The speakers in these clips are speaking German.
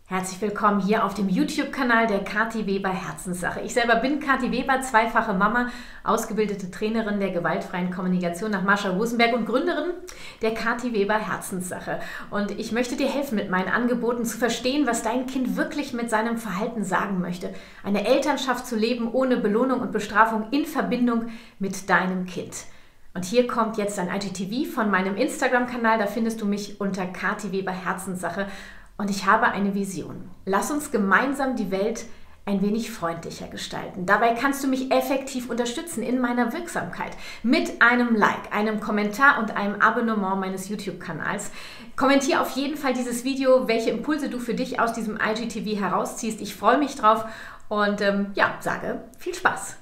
Herzlich willkommen hier auf dem YouTube-Kanal der Kathi Weber Herzenssache. Ich selber bin Kathi Weber, zweifache Mama, ausgebildete Trainerin der gewaltfreien Kommunikation nach Marshall Rosenberg und Gründerin der Kathi Weber Herzenssache. Und ich möchte dir helfen, mit meinen Angeboten zu verstehen, was dein Kind wirklich mit seinem Verhalten sagen möchte. Eine Elternschaft zu leben ohne Belohnung und Bestrafung in Verbindung mit deinem Kind. Und hier kommt jetzt ein IGTV von meinem Instagram-Kanal, da findest du mich unter Kathi Weber Herzenssache. Und ich habe eine Vision. Lass uns gemeinsam die Welt ein wenig freundlicher gestalten. Dabei kannst du mich effektiv unterstützen in meiner Wirksamkeit mit einem Like, einem Kommentar und einem Abonnement meines YouTube-Kanals. Kommentiere auf jeden Fall dieses Video, welche Impulse du für dich aus diesem IGTV herausziehst. Ich freue mich drauf und sage viel Spaß.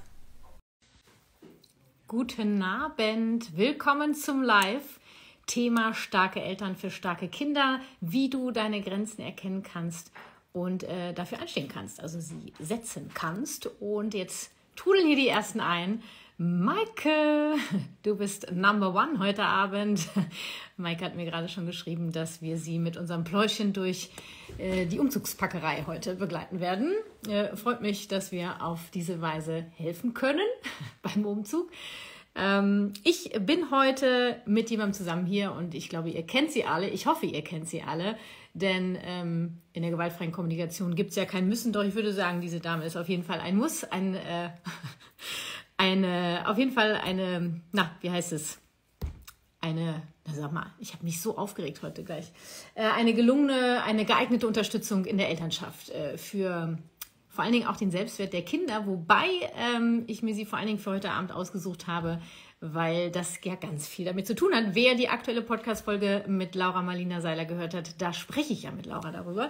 Guten Abend, willkommen zum Live. Thema starke Eltern für starke Kinder, wie du deine Grenzen erkennen kannst und dafür einstehen kannst, also sie setzen kannst. Und jetzt trudeln hier die ersten ein. Maike, du bist Number One heute Abend. Maike hat mir gerade schon geschrieben, dass wir sie mit unserem Pläuschen durch die Umzugspackerei heute begleiten werden. Freut mich, dass wir auf diese Weise helfen können beim Umzug. Ich bin heute mit jemandem zusammen hier und ich glaube, ihr kennt sie alle. Ich hoffe, ihr kennt sie alle, denn in der gewaltfreien Kommunikation gibt es ja kein Müssen, doch ich würde sagen, diese Dame ist auf jeden Fall ein Muss, auf jeden Fall eine, sag mal, ich habe mich so aufgeregt heute gleich, eine geeignete Unterstützung in der Elternschaft für vor allen Dingen auch den Selbstwert der Kinder, wobei ich mir sie vor allen Dingen für heute Abend ausgesucht habe, weil das ja ganz viel damit zu tun hat. Wer die aktuelle Podcast-Folge mit Laura Marlina Seiler gehört hat, da spreche ich ja mit Laura darüber.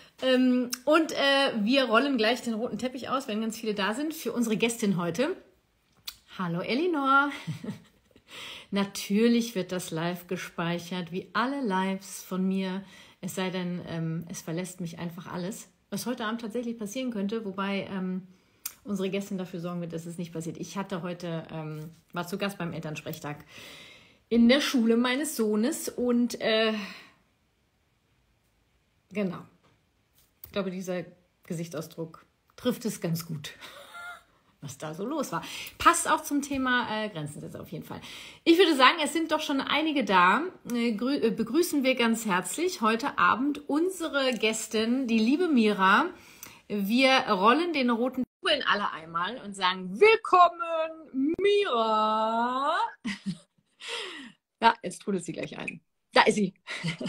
Wir rollen gleich den roten Teppich aus, wenn ganz viele da sind, für unsere Gästin heute. Hallo Elinor. Natürlich wird das Live gespeichert, wie alle Lives von mir, es sei denn, es verlässt mich einfach alles. Was heute Abend tatsächlich passieren könnte, wobei unsere Gästin dafür sorgen wird, dass es nicht passiert. Ich hatte heute, war zu Gast beim Elternsprechtag in der Schule meines Sohnes und genau, ich glaube, dieser Gesichtsausdruck trifft es ganz gut, was da so los war. Passt auch zum Thema Grenzen setzen auf jeden Fall. Ich würde sagen, es sind doch schon einige da. Begrüßen wir ganz herzlich heute Abend unsere Gästin, die liebe Mira. Wir rollen den roten Kugeln alle einmal und sagen, willkommen, Mira. Ja, jetzt trudelt sie gleich ein. Da ist sie.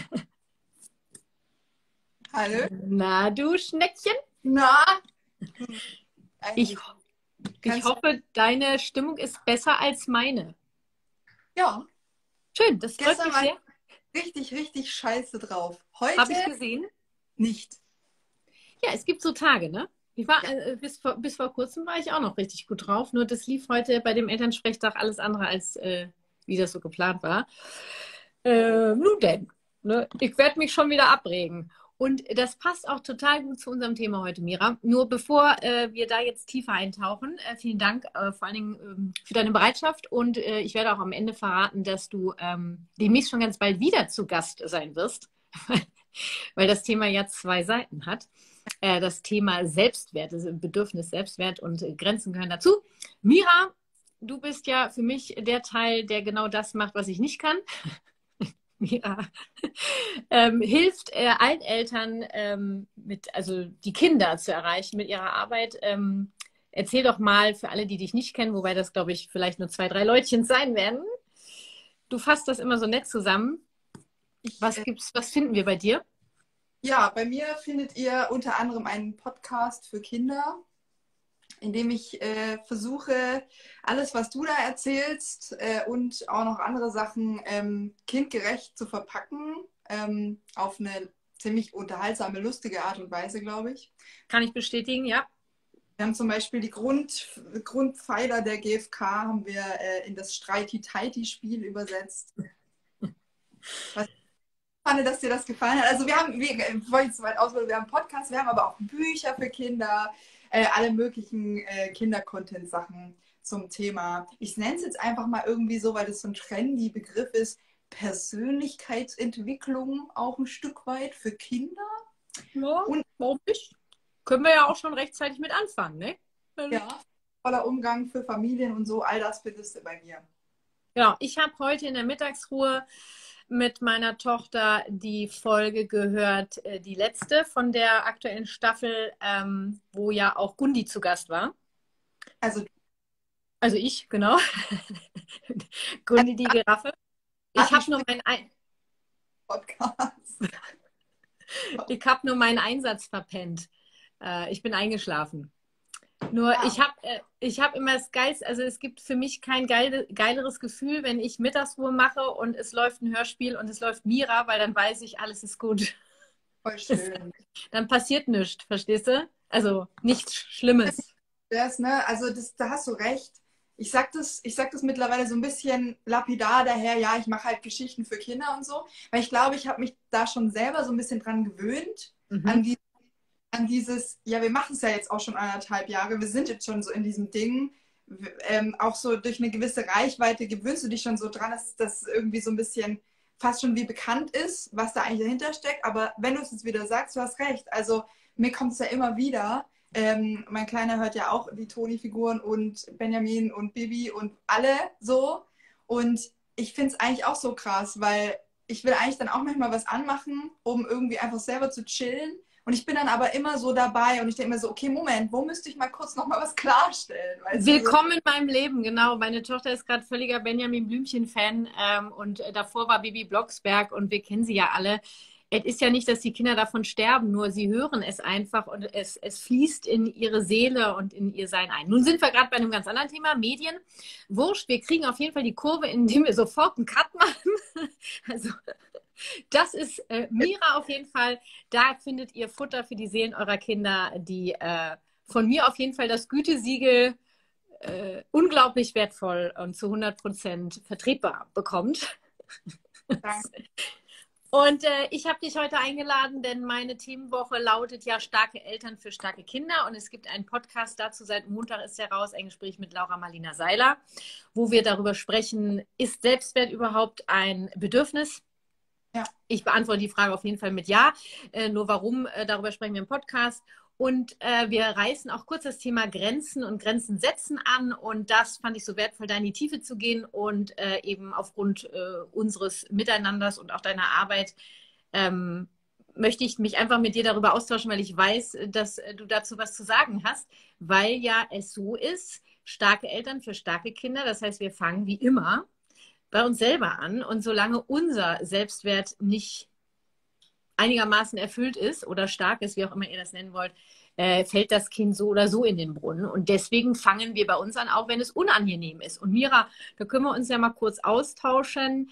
Hallo. Na, du Schneckchen? Na? Ich hoffe, deine Stimmung ist besser als meine. Ja. Schön, das freut mich sehr. Richtig, richtig scheiße drauf. Heute habe ich gesehen. Nicht. Ja, es gibt so Tage, ne? Ich war, bis vor kurzem war ich auch noch richtig gut drauf. Nur das lief heute bei dem Elternsprechtag alles andere als wie das so geplant war. Nun denn, ne? Ich werde mich schon wieder abregen. Und das passt auch total gut zu unserem Thema heute, Mira. Nur bevor wir da jetzt tiefer eintauchen, vielen Dank vor allen Dingen für deine Bereitschaft. Und ich werde auch am Ende verraten, dass du demnächst schon ganz bald wieder zu Gast sein wirst, weil das Thema ja zwei Seiten hat. Das Thema Selbstwert, das Bedürfnis Selbstwert und Grenzen gehören dazu. Mira, du bist ja für mich der Teil, der genau das macht, was ich nicht kann. Ja. Hilft allen Eltern, also die Kinder zu erreichen mit ihrer Arbeit. Erzähl doch mal für alle, die dich nicht kennen, wobei das, glaube ich, vielleicht nur 2, 3 Leutchen sein werden. Du fasst das immer so nett zusammen. Was finden wir bei dir? Ja, bei mir findet ihr unter anderem einen Podcast für Kinder, in dem ich versuche, alles, was du da erzählst und auch noch andere Sachen kindgerecht zu verpacken, auf eine ziemlich unterhaltsame, lustige Art und Weise, glaube ich. Kann ich bestätigen, ja. Wir haben zum Beispiel die Grundpfeiler der GfK haben wir in das Streiti-Teiti-Spiel übersetzt. Ich fand, dass dir das gefallen hat. Also bevor ich so weit aushole, wir haben Podcasts, wir haben aber auch Bücher für Kinder, alle möglichen Kinder-Content-Sachen zum Thema. Ich nenne es jetzt einfach mal irgendwie so, weil das so ein trendy Begriff ist, Persönlichkeitsentwicklung auch ein Stück weit für Kinder. Ja, Und warum nicht? Können wir ja auch schon rechtzeitig mit anfangen, ne? ja, voller Umgang für Familien und so, all das findest du bei mir. Ja, ich habe heute in der Mittagsruhe mit meiner Tochter die Folge gehört, die letzte von der aktuellen Staffel, wo ja auch Gundi zu Gast war. Also, Also ich, genau. Gundi die Giraffe. Ich habe nur, Podcast. ich hab nur meinen Einsatz verpennt. Ich bin eingeschlafen. Nur ich hab immer das Geilste, also es gibt für mich kein geileres Gefühl, wenn ich Mittagsruhe mache und es läuft ein Hörspiel und es läuft Mira, weil dann weiß ich, alles ist gut. Voll schön. Dann passiert nichts, verstehst du? Also nichts Schlimmes. Das, ne? Also da hast du recht. Ich sag das mittlerweile so ein bisschen lapidar daher, ja, ich mache halt Geschichten für Kinder und so, weil ich glaube, ich habe mich da schon selber so ein bisschen dran gewöhnt, Mhm. an, die, an dieses, ja, wir machen es ja jetzt auch schon 1,5 Jahre, wir sind jetzt schon so in diesem Ding, auch so durch eine gewisse Reichweite gewöhnst du dich schon so dran, dass das irgendwie so ein bisschen fast schon wie bekannt ist, was da eigentlich dahinter steckt, aber wenn du es jetzt wieder sagst, du hast recht, also mir kommt es ja immer wieder. Mein Kleiner hört ja auch die Toni-Figuren und Benjamin und Bibi und alle so. Und ich finde es eigentlich auch so krass, weil ich will eigentlich dann auch manchmal was anmachen, um irgendwie einfach selber zu chillen. Und ich bin dann aber immer so dabei und ich denke mir so, okay, Moment, wo müsste ich mal kurz nochmal was klarstellen? Weißt du, so. Willkommen in meinem Leben, genau. Meine Tochter ist gerade völliger Benjamin Blümchen-Fan und davor war Bibi Blocksberg und wir kennen sie ja alle. Es ist ja nicht, dass die Kinder davon sterben, nur sie hören es einfach und es fließt in ihre Seele und in ihr Sein ein. Nun sind wir gerade bei einem ganz anderen Thema, Medien. Wurscht, wir kriegen auf jeden Fall die Kurve, indem wir sofort einen Cut machen. Also das ist Mira auf jeden Fall. Da findet ihr Futter für die Seelen eurer Kinder, die von mir auf jeden Fall das Gütesiegel unglaublich wertvoll und zu 100% vertretbar bekommt. Danke. Und ich habe dich heute eingeladen, denn meine Themenwoche lautet ja starke Eltern für starke Kinder. Und es gibt einen Podcast dazu, seit Montag ist er raus, ein Gespräch mit Laura Marlina Seiler, wo wir darüber sprechen, ist Selbstwert überhaupt ein Bedürfnis? Ja. Ich beantworte die Frage auf jeden Fall mit Ja. Nur warum, darüber sprechen wir im Podcast. Und wir reißen auch kurz das Thema Grenzen und Grenzen setzen an. Und das fand ich so wertvoll, da in die Tiefe zu gehen und eben aufgrund unseres Miteinanders und auch deiner Arbeit möchte ich mich einfach mit dir darüber austauschen, weil ich weiß, dass du dazu was zu sagen hast, weil ja es so ist, starke Eltern für starke Kinder. Das heißt, wir fangen wie immer bei uns selber an. Und solange unser Selbstwert nicht einigermaßen erfüllt ist oder stark ist, wie auch immer ihr das nennen wollt, fällt das Kind so oder so in den Brunnen. Und deswegen fangen wir bei uns an, auch wenn es unangenehm ist. Und Mira, da können wir uns ja mal kurz austauschen.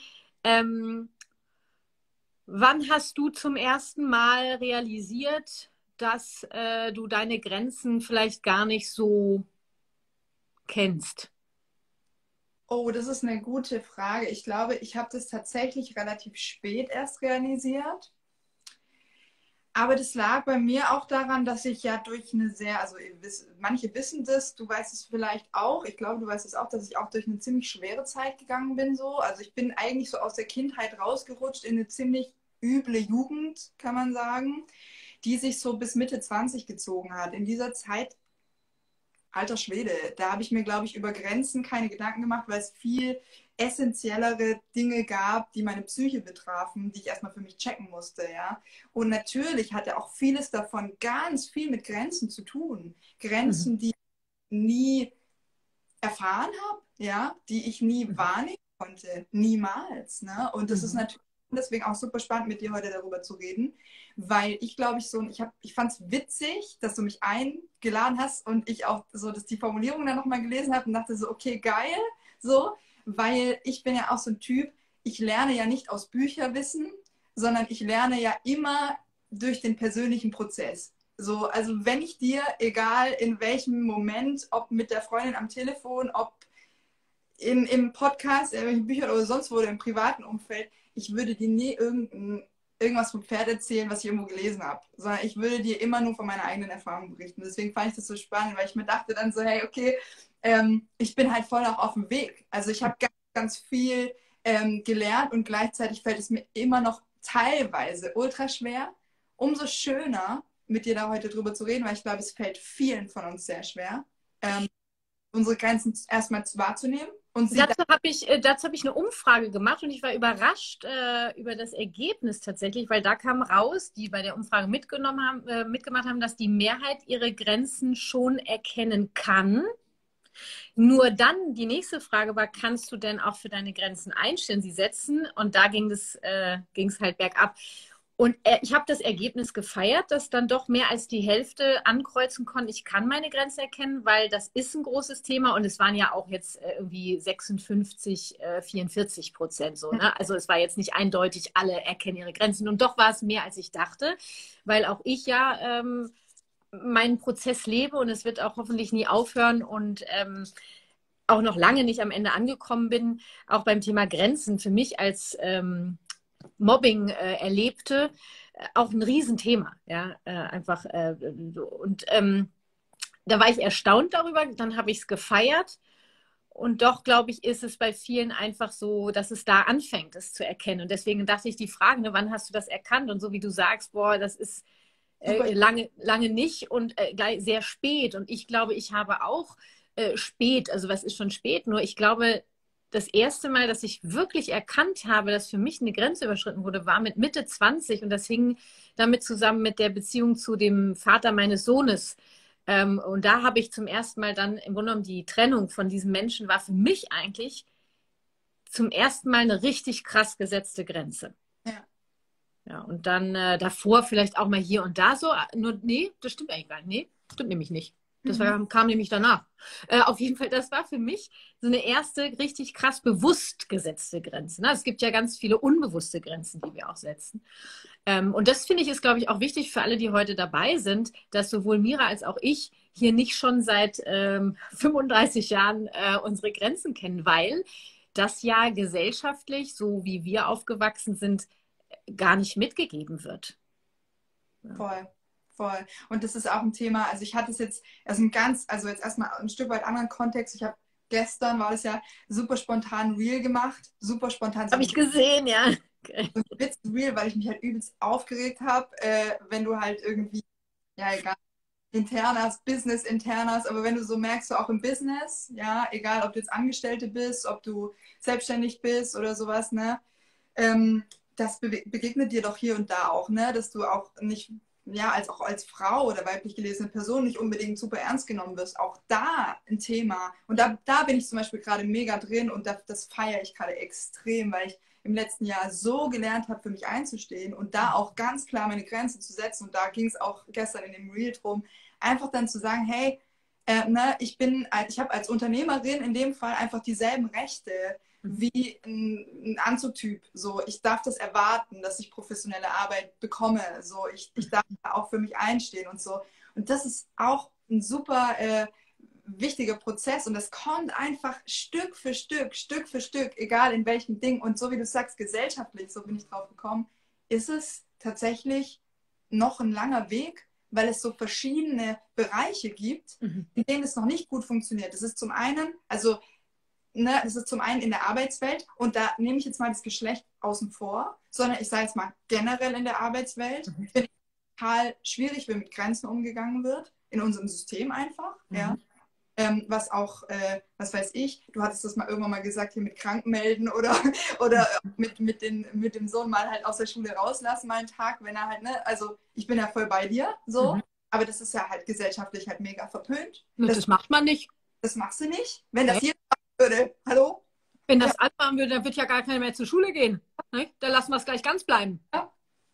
Wann hast du zum ersten Mal realisiert, dass du deine Grenzen vielleicht gar nicht so kennst? Oh, das ist eine gute Frage. Ich glaube, ich habe das tatsächlich relativ spät erst realisiert. Aber das lag bei mir auch daran, dass ich ja durch eine sehr, also manche wissen das, du weißt es vielleicht auch, ich glaube, du weißt es auch, dass ich auch durch eine ziemlich schwere Zeit gegangen bin so. Also ich bin eigentlich so aus der Kindheit rausgerutscht in eine ziemlich üble Jugend, kann man sagen, die sich so bis Mitte 20 gezogen hat. In dieser Zeit, alter Schwede, da habe ich mir, glaube ich, über Grenzen keine Gedanken gemacht, weil es viel essentiellere Dinge gab, die meine Psyche betrafen, die ich erstmal für mich checken musste, ja. Und natürlich hatte auch vieles davon ganz viel mit Grenzen zu tun. Grenzen, die ich nie erfahren habe, ja, die ich nie wahrnehmen konnte, niemals, ne? Und das ist natürlich deswegen auch super spannend, mit dir heute darüber zu reden, weil ich glaube, ich fand es witzig, dass du mich eingeladen hast und ich auch so, dass die Formulierung dann nochmal gelesen habe und dachte so, okay, geil, so, weil ich bin ja auch so ein Typ, ich lerne ja nicht aus Bücherwissen, sondern ich lerne ja immer durch den persönlichen Prozess. So, also wenn ich dir, egal in welchem Moment, ob mit der Freundin am Telefon, ob im Podcast, in welchen Büchern oder sonst wo oder im privaten Umfeld, ich würde dir nie irgendwas vom Pferd erzählen, was ich irgendwo gelesen habe, sondern ich würde dir immer nur von meiner eigenen Erfahrung berichten. Deswegen fand ich das so spannend, weil ich mir dachte dann so, hey, okay, ich bin halt voll auch auf dem Weg. Also ich habe ganz, ganz viel gelernt und gleichzeitig fällt es mir immer noch teilweise ultra schwer umso schöner, mit dir da heute drüber zu reden, weil ich glaube, es fällt vielen von uns sehr schwer, unsere Grenzen erstmal wahrzunehmen. Und dazu hab ich eine Umfrage gemacht und ich war überrascht über das Ergebnis tatsächlich, weil da kam raus, die bei der Umfrage mitgemacht haben, dass die Mehrheit ihre Grenzen schon erkennen kann. Nur dann, die nächste Frage war, kannst du denn auch für deine Grenzen einstellen, sie setzen? Und da ging es halt bergab. Und ich habe das Ergebnis gefeiert, dass dann doch mehr als die Hälfte ankreuzen konnte. Ich kann meine Grenze erkennen, weil das ist ein großes Thema und es waren ja auch jetzt irgendwie 56, 44% so. Ne? Also es war jetzt nicht eindeutig, alle erkennen ihre Grenzen. Und doch war es mehr, als ich dachte, weil auch ich ja meinen Prozess lebe und es wird auch hoffentlich nie aufhören und auch noch lange nicht am Ende angekommen bin, auch beim Thema Grenzen für mich als Mobbing erlebte, auch ein Riesenthema. Ja, einfach. Und da war ich erstaunt darüber, dann habe ich es gefeiert. Und doch, glaube ich, ist es bei vielen einfach so, dass es da anfängt, es zu erkennen. Und deswegen dachte ich, die Frage, ne, wann hast du das erkannt? Und so wie du sagst, boah, das ist lange nicht und gleich sehr spät. Und ich glaube, ich habe auch spät, also was ist schon spät? Nur ich glaube, das erste Mal, dass ich wirklich erkannt habe, dass für mich eine Grenze überschritten wurde, war mit Mitte 20 und das hing damit zusammen mit der Beziehung zu dem Vater meines Sohnes. Und da habe ich zum ersten Mal dann im Grunde genommen die Trennung von diesem Menschen war für mich eigentlich zum ersten Mal eine richtig krass gesetzte Grenze. Ja. Ja, und dann davor vielleicht auch mal hier und da so. Nur, nee, das stimmt eigentlich gar nicht. Nee, stimmt nämlich nicht. Das kam nämlich danach. Auf jeden Fall, das war für mich so eine erste richtig krass bewusst gesetzte Grenze. Ne? Es gibt ja ganz viele unbewusste Grenzen, die wir auch setzen. Und das finde ich ist, glaube ich, auch wichtig für alle, die heute dabei sind, dass sowohl Mira als auch ich hier nicht schon seit 35 Jahren unsere Grenzen kennen, weil das ja gesellschaftlich, so wie wir aufgewachsen sind, gar nicht mitgegeben wird. Ja. Voll. Und das ist auch ein Thema, also ich hatte es jetzt, also jetzt erstmal ein Stück weit anderen Kontext. Ich habe gestern, war das ja, super spontan Reel gemacht, super spontan. Habe ich gesehen, ja. Okay. So ein Witz-Reel, weil ich mich halt übelst aufgeregt habe, wenn du halt irgendwie, ja egal, Internas, Business Internas, aber wenn du so merkst, so auch im Business, ja, egal ob du jetzt Angestellte bist, ob du selbstständig bist oder sowas, ne, das begegnet dir doch hier und da auch, ne, dass du auch nicht, ja, auch als Frau oder weiblich gelesene Person nicht unbedingt super ernst genommen wirst. Auch da ein Thema. Und da bin ich zum Beispiel gerade mega drin und das feiere ich gerade extrem, weil ich im letzten Jahr so gelernt habe, für mich einzustehen und da auch ganz klar meine Grenzen zu setzen. Und da ging es auch gestern in dem Reel drum, einfach dann zu sagen, hey, ne, ich habe als Unternehmerin in dem Fall einfach dieselben Rechte wie ein Anzugtyp. So, ich darf das erwarten, dass ich professionelle Arbeit bekomme. So, ich darf auch für mich einstehen und so. Und das ist auch ein super wichtiger Prozess und das kommt einfach Stück für Stück, egal in welchem Ding. Und so wie du sagst, gesellschaftlich, so bin ich drauf gekommen, ist es tatsächlich noch ein langer Weg, weil es so verschiedene Bereiche gibt, in denen es noch nicht gut funktioniert. Das ist zum einen, also das ist zum einen in der Arbeitswelt und da nehme ich jetzt mal das Geschlecht außen vor, sondern ich sage jetzt mal generell in der Arbeitswelt, finde ich total schwierig, wie mit Grenzen umgegangen wird, in unserem System einfach, ja. Was auch, was weiß ich, du hattest das mal irgendwann mal gesagt, hier mit Krankmelden oder mit dem Sohn mal halt aus der Schule rauslassen, mal einen Tag, wenn er halt, ne, also ich bin ja voll bei dir, so, aber das ist ja halt gesellschaftlich halt mega verpönt. Das macht man nicht. Das machst du nicht. Wenn das jeder machen würde, hallo? Wenn das alle machen würde, dann wird ja gar keiner mehr zur Schule gehen. Ne? Da lassen wir es gleich ganz bleiben. Ja.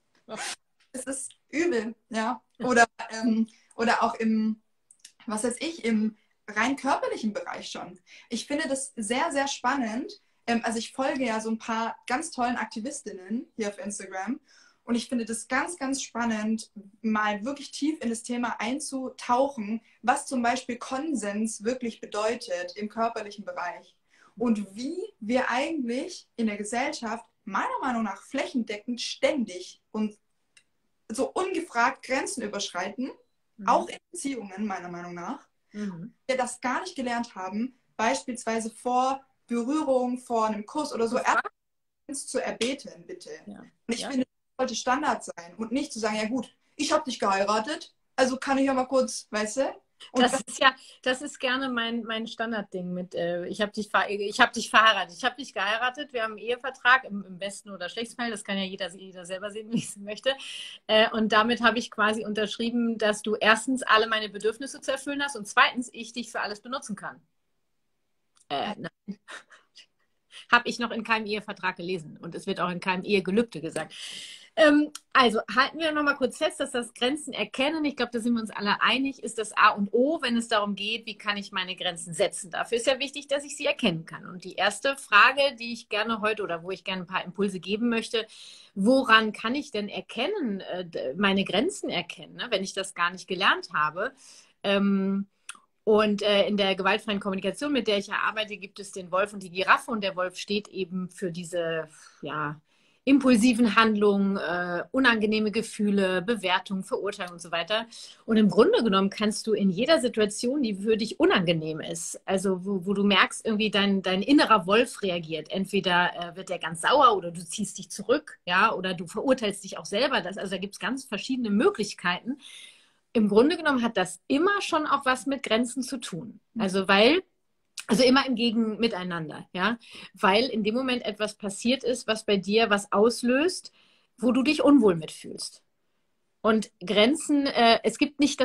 Es ist übel, ja. Oder auch im, was weiß ich, im rein körperlichen Bereich schon. Ich finde das sehr, sehr spannend. Also ich folge ja so ein paar ganz tollen Aktivistinnen hier auf Instagram und ich finde das ganz, ganz spannend, mal wirklich tief in das Thema einzutauchen, was zum Beispiel Konsens wirklich bedeutet im körperlichen Bereich und wie wir eigentlich in der Gesellschaft meiner Meinung nach flächendeckend ständig und so ungefragt Grenzen überschreiten, auch in Beziehungen meiner Meinung nach. Wir das gar nicht gelernt haben, beispielsweise vor Berührung, vor einem Kuss oder so, zu erbeten, bitte. Ja. Und ich finde sollte Standard sein und nicht zu sagen, ja gut, ich habe dich geheiratet, also kann ich ja mal kurz, weißt du? Und Das ist gerne mein Standardding mit, ich habe dich verheiratet, ich habe dich geheiratet, wir haben einen Ehevertrag, im besten oder schlechtesten Fall, das kann ja jeder selber sehen, wie es möchte. Und damit habe ich quasi unterschrieben, dass du erstens alle meine Bedürfnisse zu erfüllen hast und zweitens ich dich für alles benutzen kann. Nein. Habe ich noch in keinem Ehevertrag gelesen und es wird auch in keinem Ehegelübde gesagt. Also halten wir noch mal kurz fest, dass das Grenzen erkennen, ich glaube, da sind wir uns alle einig, ist das A und O, wenn es darum geht, wie kann ich meine Grenzen setzen. Dafür ist ja wichtig, dass ich sie erkennen kann. Und die erste Frage, die ich gerne heute oder wo ich gerne ein paar Impulse geben möchte, woran kann ich denn erkennen, meine Grenzen erkennen, ne, wenn ich das gar nicht gelernt habe? Und in der gewaltfreien Kommunikation, mit der ich ja arbeite, gibt es den Wolf und die Giraffe. Und der Wolf steht eben für diese impulsiven Handlungen, unangenehme Gefühle, Bewertung, Verurteilung und so weiter. Und im Grunde genommen kannst du in jeder Situation, die für dich unangenehm ist, also wo du merkst, irgendwie dein innerer Wolf reagiert. Entweder wird der ganz sauer oder du ziehst dich zurück, ja, oder du verurteilst dich auch selber. Also da gibt es ganz verschiedene Möglichkeiten. Im Grunde genommen hat das immer schon auch was mit Grenzen zu tun. Also immer im Miteinander, ja. Weil in dem Moment etwas passiert ist, was bei dir was auslöst, wo du dich unwohl mitfühlst. Und Grenzen, es gibt nicht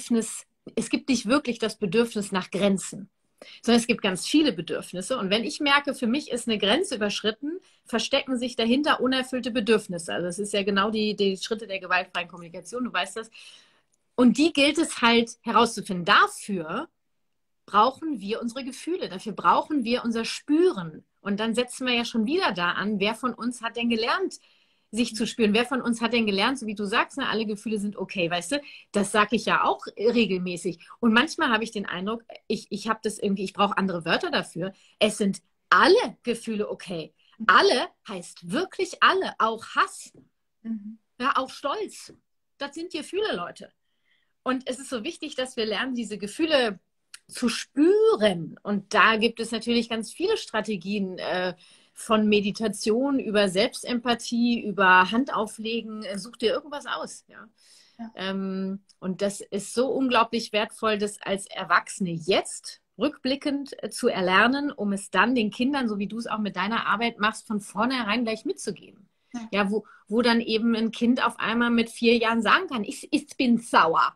wirklich das Bedürfnis nach Grenzen, sondern es gibt ganz viele Bedürfnisse. Und wenn ich merke, für mich ist eine Grenze überschritten, verstecken sich dahinter unerfüllte Bedürfnisse. Also das ist ja genau die Schritte der gewaltfreien Kommunikation, du weißt das. Und die gilt es halt herauszufinden. Dafür brauchen wir unsere Gefühle, dafür brauchen wir unser Spüren. Und dann setzen wir ja schon wieder da an, wer von uns hat denn gelernt, sich zu spüren? Wer von uns hat denn gelernt, so wie du sagst, ne, alle Gefühle sind okay, weißt du? Das sage ich ja auch regelmäßig. Und manchmal habe ich den Eindruck, ich habe das irgendwie, ich brauche andere Wörter dafür. Es sind alle Gefühle okay. Alle heißt wirklich alle, auch Hass, ja, auch Stolz. Das sind Gefühle, Leute. Und es ist so wichtig, dass wir lernen, diese Gefühle zu spüren. Und da gibt es natürlich ganz viele Strategien von Meditation über Selbstempathie, über Handauflegen. Such dir irgendwas aus. Ja? Ja. Und das ist so unglaublich wertvoll, das als Erwachsene jetzt rückblickend zu erlernen, um es dann den Kindern, so wie du es auch mit deiner Arbeit machst, von vornherein gleich mitzugeben. Ja, wo dann eben ein Kind auf einmal mit 4 Jahren sagen kann, ich bin sauer.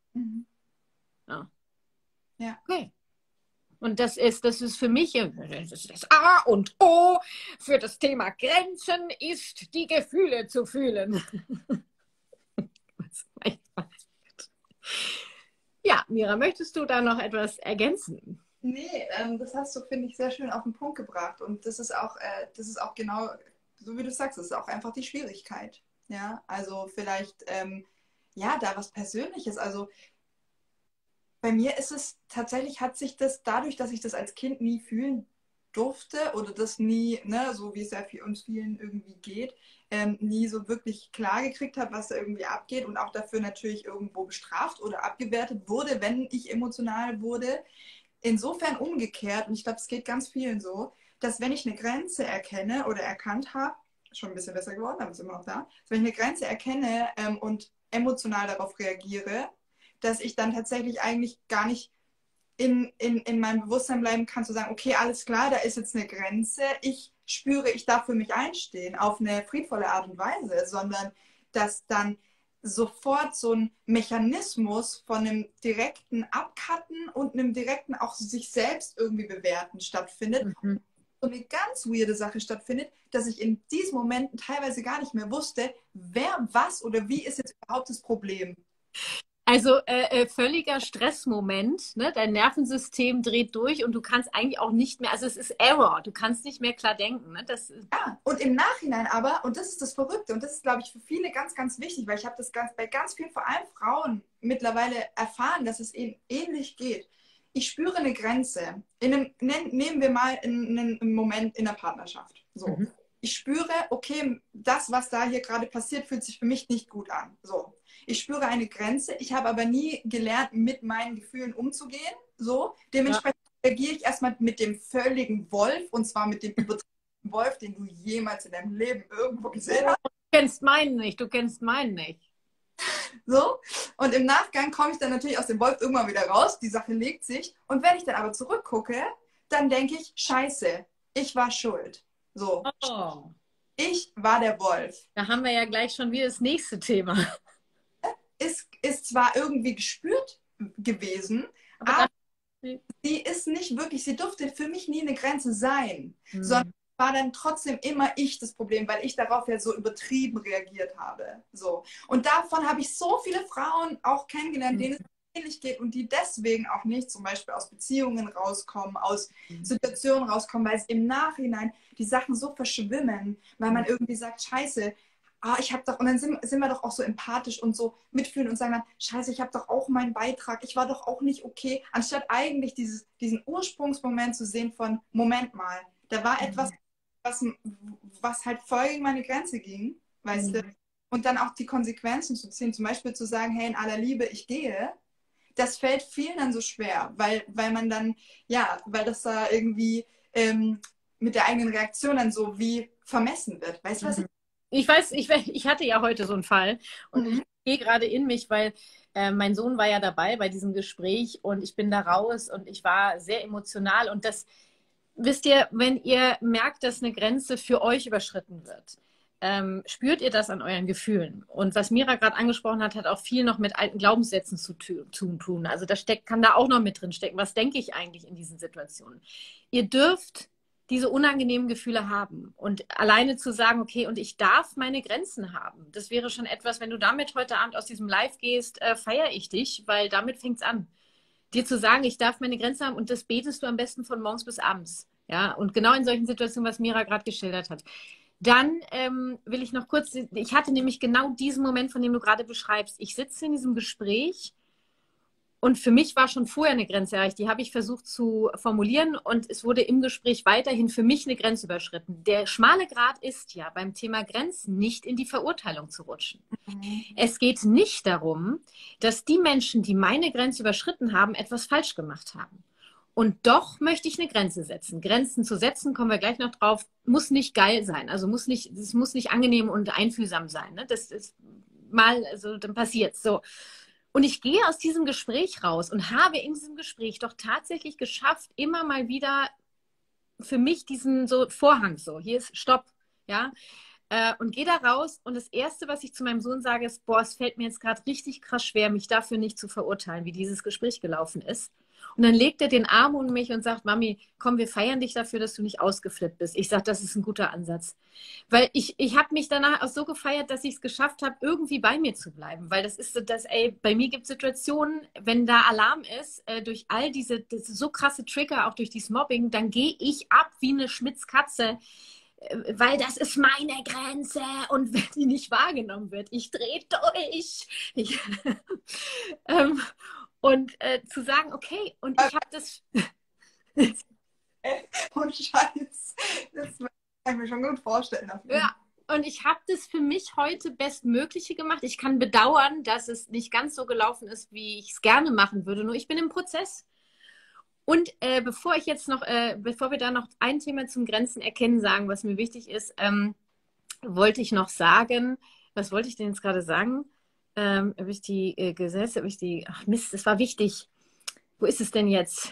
Ja. Ja. Okay. Und das ist für mich das A und O für das Thema Grenzen ist, die Gefühle zu fühlen. Ja, Mira, möchtest du da noch etwas ergänzen? Nee, das hast du, finde ich, sehr schön auf den Punkt gebracht. Und das ist auch genau, so wie du sagst, das ist auch einfach die Schwierigkeit. Ja, also vielleicht, da was Persönliches. Also bei mir ist es tatsächlich, hat sich das dadurch, dass ich das als Kind nie fühlen durfte oder das nie, ne, so wie es ja uns vielen irgendwie geht, nie so wirklich klar gekriegt habe, was da irgendwie abgeht und auch dafür natürlich irgendwo bestraft oder abgewertet wurde, wenn ich emotional wurde. Insofern umgekehrt, und ich glaube, es geht ganz vielen so, dass wenn ich eine Grenze erkenne oder erkannt habe, schon ein bisschen besser geworden, aber ist immer noch da, wenn ich eine Grenze erkenne und emotional darauf reagiere, dass ich dann tatsächlich eigentlich gar nicht in meinem Bewusstsein bleiben kann, zu sagen, okay, alles klar, da ist jetzt eine Grenze, ich spüre, ich darf für mich einstehen, auf eine friedvolle Art und Weise, sondern dass dann sofort so ein Mechanismus von einem direkten Abcutten und einem direkten auch sich selbst irgendwie bewerten stattfindet. So eine ganz weirde Sache stattfindet, dass ich in diesen Momenten teilweise gar nicht mehr wusste, wer, was oder wie ist jetzt überhaupt das Problem. Also völliger Stressmoment, ne? Dein Nervensystem dreht durch und du kannst eigentlich auch nicht mehr, also es ist Error, du kannst nicht mehr klar denken. Ne? Ja, und im Nachhinein aber, und das ist das Verrückte, und das ist, glaube ich, für viele ganz, ganz wichtig, weil ich habe das bei ganz vielen, vor allem Frauen, mittlerweile erfahren, dass es ihnen ähnlich geht. Ich spüre eine Grenze. Nehmen wir mal einen Moment in der Partnerschaft. So. Ich spüre, okay, das, was da hier gerade passiert, fühlt sich für mich nicht gut an. So. Ich spüre eine Grenze. Ich habe aber nie gelernt, mit meinen Gefühlen umzugehen. So. Dementsprechend reagiere ich erstmal mit dem völligen Wolf, und zwar mit dem übertriebenen Wolf, den du jemals in deinem Leben irgendwo gesehen hast. kennst meinen nicht, du kennst meinen nicht. So, und im Nachgang komme ich dann natürlich aus dem Wolf irgendwann wieder raus, die Sache legt sich. Und wenn ich dann aber zurückgucke, dann denke ich, scheiße, ich war schuld. So, Oh, ich war der Wolf. da haben wir ja gleich schon wieder das nächste Thema. Ist zwar irgendwie gespürt gewesen, aber sie ist nicht wirklich, sie durfte für mich nie eine Grenze sein, sondern war dann trotzdem immer ich das Problem, weil ich darauf ja so übertrieben reagiert habe. So. Und davon habe ich so viele Frauen auch kennengelernt, denen es ähnlich geht und die deswegen auch nicht zum Beispiel aus Beziehungen rauskommen, aus Situationen rauskommen, weil es im Nachhinein die Sachen so verschwimmen, weil man irgendwie sagt, scheiße, ich habe doch, und dann sind wir doch auch so empathisch und so mitfühlen und sagen dann, scheiße, ich habe doch auch meinen Beitrag, ich war doch auch nicht okay, anstatt eigentlich diesen Ursprungsmoment zu sehen von, Moment mal, da war etwas, was halt voll gegen meine Grenze ging, weißt du, und dann auch die Konsequenzen zu ziehen, zum Beispiel zu sagen, hey, in aller Liebe, ich gehe, das fällt vielen dann so schwer, weil man dann, ja, weil das da irgendwie mit der eigenen Reaktion dann so wie vermessen wird, weißt du, was ich weiß, ich hatte ja heute so einen Fall und ich gehe gerade in mich, weil mein Sohn war ja dabei bei diesem Gespräch und ich bin da raus und ich war sehr emotional und das, wisst ihr, wenn ihr merkt, dass eine Grenze für euch überschritten wird, spürt ihr das an euren Gefühlen. Und was Mira gerade angesprochen hat, hat auch viel noch mit alten Glaubenssätzen zu tun. Also kann da auch noch mit drin stecken. Was denke ich eigentlich in diesen Situationen? Ihr dürft diese unangenehmen Gefühle haben. Und alleine zu sagen, okay, und ich darf meine Grenzen haben, das wäre schon etwas, wenn du damit heute Abend aus diesem Live gehst, feiere ich dich, weil damit fängt es an. Dir zu sagen, ich darf meine Grenzen haben und das betest du am besten von morgens bis abends. Ja, und genau in solchen Situationen, was Mira gerade geschildert hat. Dann will ich noch kurz, ich hatte nämlich genau diesen Moment, von dem du gerade beschreibst. Ich sitze in diesem Gespräch und für mich war schon vorher eine Grenze erreicht. Die habe ich versucht zu formulieren und es wurde im Gespräch weiterhin für mich eine Grenze überschritten. Der schmale Grat ist ja beim Thema Grenzen nicht in die Verurteilung zu rutschen. Es geht nicht darum, dass die Menschen, die meine Grenze überschritten haben, etwas falsch gemacht haben. Und doch möchte ich eine Grenze setzen. Grenzen zu setzen, kommen wir gleich noch drauf, muss nicht geil sein. Also es muss nicht angenehm und einfühlsam sein. Ne? Das ist mal, also dann passiert's so. Und ich gehe aus diesem Gespräch raus und habe in diesem Gespräch doch tatsächlich geschafft, immer mal wieder für mich diesen so Vorhang so, hier ist Stopp, ja, und gehe da raus und das Erste, was ich zu meinem Sohn sage, ist, boah, es fällt mir jetzt gerade richtig krass schwer, mich dafür nicht zu verurteilen, wie dieses Gespräch gelaufen ist. Und dann legt er den Arm um mich und sagt, Mami, komm, wir feiern dich dafür, dass du nicht ausgeflippt bist. Ich sage, das ist ein guter Ansatz. Weil ich habe mich danach auch so gefeiert, dass ich es geschafft habe, irgendwie bei mir zu bleiben. Weil das ist so, bei mir gibt es Situationen, wenn da Alarm ist, durch all diese so krasse Trigger, auch durch dieses Mobbing, dann gehe ich ab wie eine Schmitzkatze, weil das ist meine Grenze und wenn die nicht wahrgenommen wird, ich drehe durch. Und zu sagen, okay, und ich habe das... Und Scheiß, das kann ich mir schon gut vorstellen. Ja, und ich habe das für mich heute Bestmögliche gemacht. Ich kann bedauern, dass es nicht ganz so gelaufen ist, wie ich es gerne machen würde. Nur ich bin im Prozess. Und bevor wir da noch ein Thema zum Grenzen erkennen sagen, was mir wichtig ist, wollte ich noch sagen, was wollte ich denn jetzt gerade sagen? Ob ich die Gesetze, ach Mist, das war wichtig. Wo ist es denn jetzt?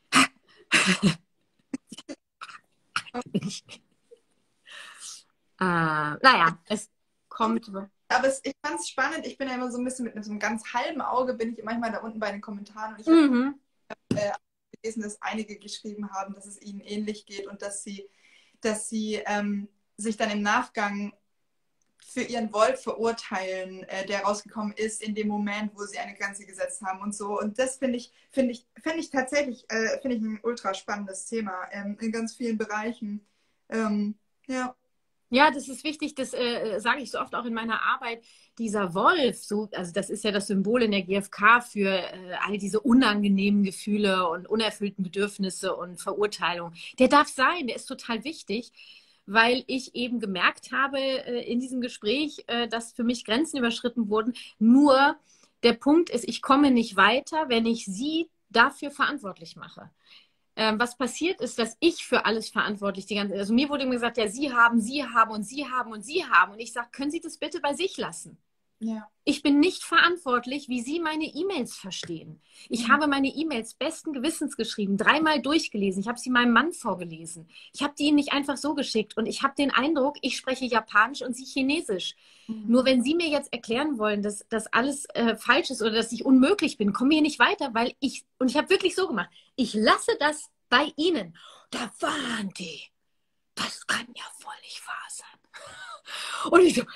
Naja, es kommt. Aber ich fand es spannend. Ich bin ja immer so ein bisschen mit so einem ganz halben Auge, bin ich manchmal da unten bei den Kommentaren. Und ich habe gelesen, dass einige geschrieben haben, dass es ihnen ähnlich geht und dass sie sich dann im Nachgang für ihren Wolf verurteilen, der rausgekommen ist in dem Moment, wo sie eine Grenze gesetzt haben und so. Und das finde ich tatsächlich ein ultra spannendes Thema in ganz vielen Bereichen. Ja. Ja, das ist wichtig, das sage ich so oft auch in meiner Arbeit. Dieser Wolf, so, also das ist ja das Symbol in der GfK für all diese unangenehmen Gefühle und unerfüllten Bedürfnisse und Verurteilung. Der darf sein, der ist total wichtig, weil ich eben gemerkt habe in diesem Gespräch, dass für mich Grenzen überschritten wurden. Nur der Punkt ist, ich komme nicht weiter, wenn ich sie dafür verantwortlich mache. Was passiert ist, dass ich für alles verantwortlich die ganze, also mir wurde immer gesagt, ja, Sie haben und Sie haben und Sie haben. Und ich sage, können Sie das bitte bei sich lassen? Ja. Ich bin nicht verantwortlich, wie Sie meine E-Mails verstehen. Ich habe meine E-Mails besten Gewissens geschrieben, 3-mal durchgelesen. Ich habe sie meinem Mann vorgelesen. Ich habe die Ihnen nicht einfach so geschickt. Und ich habe den Eindruck, ich spreche Japanisch und Sie Chinesisch. Nur wenn Sie mir jetzt erklären wollen, dass das alles falsch ist oder dass ich unmöglich bin, kommen wir nicht weiter, weil und ich habe wirklich so gemacht, ich lasse das bei Ihnen. Da waren die. Das kann ja wohl nicht wahr sein. Und ich so,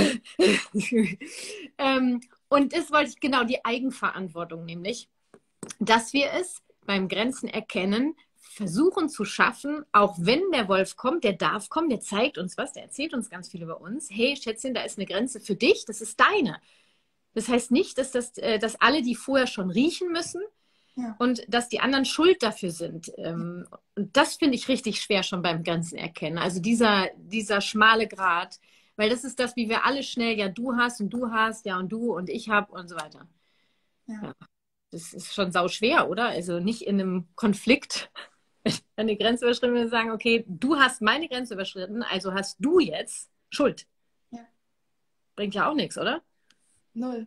und das wollte ich genau, die Eigenverantwortung nämlich, dass wir es beim Grenzen erkennen, versuchen zu schaffen, auch wenn der Wolf kommt, der darf kommen, der zeigt uns was, der erzählt uns ganz viel über uns. Hey, Schätzchen, da ist eine Grenze für dich, das ist deine. Das heißt nicht, dass alle die vorher schon riechen müssen, ja, und dass die anderen schuld dafür sind. Und das finde ich richtig schwer schon beim Grenzen erkennen. Also dieser schmale Grat, weil das ist das, wie wir alle schnell, ja, du hast und du hast, ja, und du und ich habe und so weiter. Ja. Ja, das ist schon sau schwer, oder? Also nicht in einem Konflikt eine Grenze überschritten und sagen, okay, du hast meine Grenze überschritten, also hast du jetzt Schuld. Ja. Bringt ja auch nichts, oder? Null.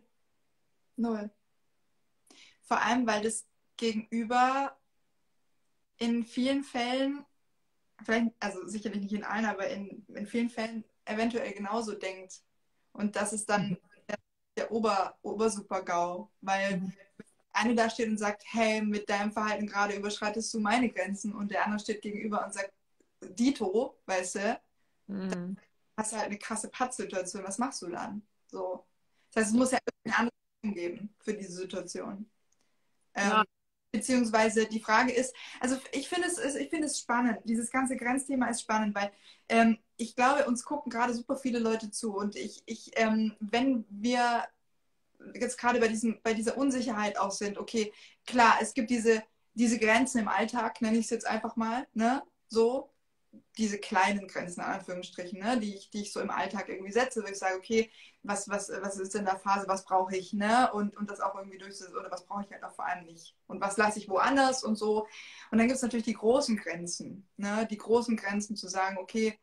Vor allem, weil das Gegenüber in vielen Fällen, vielleicht, also sicherlich nicht in allen, aber in vielen Fällen eventuell genauso denkt. Und das ist dann der Obersuper-GAU, weil eine da steht und sagt, hey, mit deinem Verhalten gerade überschreitest du meine Grenzen, und der andere steht gegenüber und sagt, Dito, weißt du, dann hast du halt eine krasse Pattsituation, was machst du dann? So. Das heißt, es muss ja eine andere Lösung geben für diese Situation. Ja. Beziehungsweise die Frage ist, also ich finde es spannend, dieses ganze Grenzthema ist spannend, weil ich glaube, uns gucken gerade super viele Leute zu, und wenn wir jetzt gerade bei dieser Unsicherheit auch sind, okay, klar, es gibt diese Grenzen im Alltag, nenne ich es jetzt einfach mal, ne, so, diese kleinen Grenzen, in Anführungsstrichen, ne, die ich so im Alltag irgendwie setze, wo ich sage, okay, was ist in der Phase, was brauche ich, ne, und das auch irgendwie durchsetzen, oder was brauche ich halt auch vor allem nicht, und was lasse ich woanders und so. Und dann gibt es natürlich die großen Grenzen, ne, die großen Grenzen zu sagen, okay,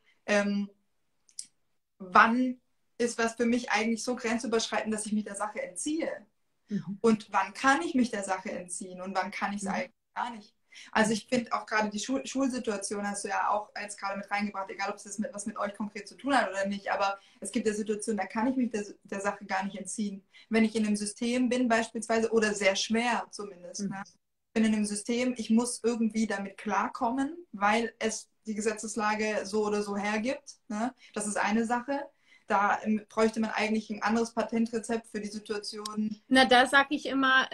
wann ist was für mich eigentlich so grenzüberschreitend, dass ich mich der Sache entziehe? Und wann kann ich mich der Sache entziehen und wann kann ich es eigentlich gar nicht? Also ich finde auch gerade die Schulsituation hast du ja auch jetzt gerade mit reingebracht, egal ob es das was mit euch konkret zu tun hat oder nicht, aber es gibt ja Situationen, da kann ich mich der Sache gar nicht entziehen. Wenn ich in einem System bin beispielsweise, oder sehr schwer zumindest, ne? Ich bin in einem System, ich muss irgendwie damit klarkommen, weil es die Gesetzeslage so oder so hergibt, ne? Das ist eine Sache. Da bräuchte man eigentlich ein anderes Patentrezept für die Situation. Na, da sage ich immer,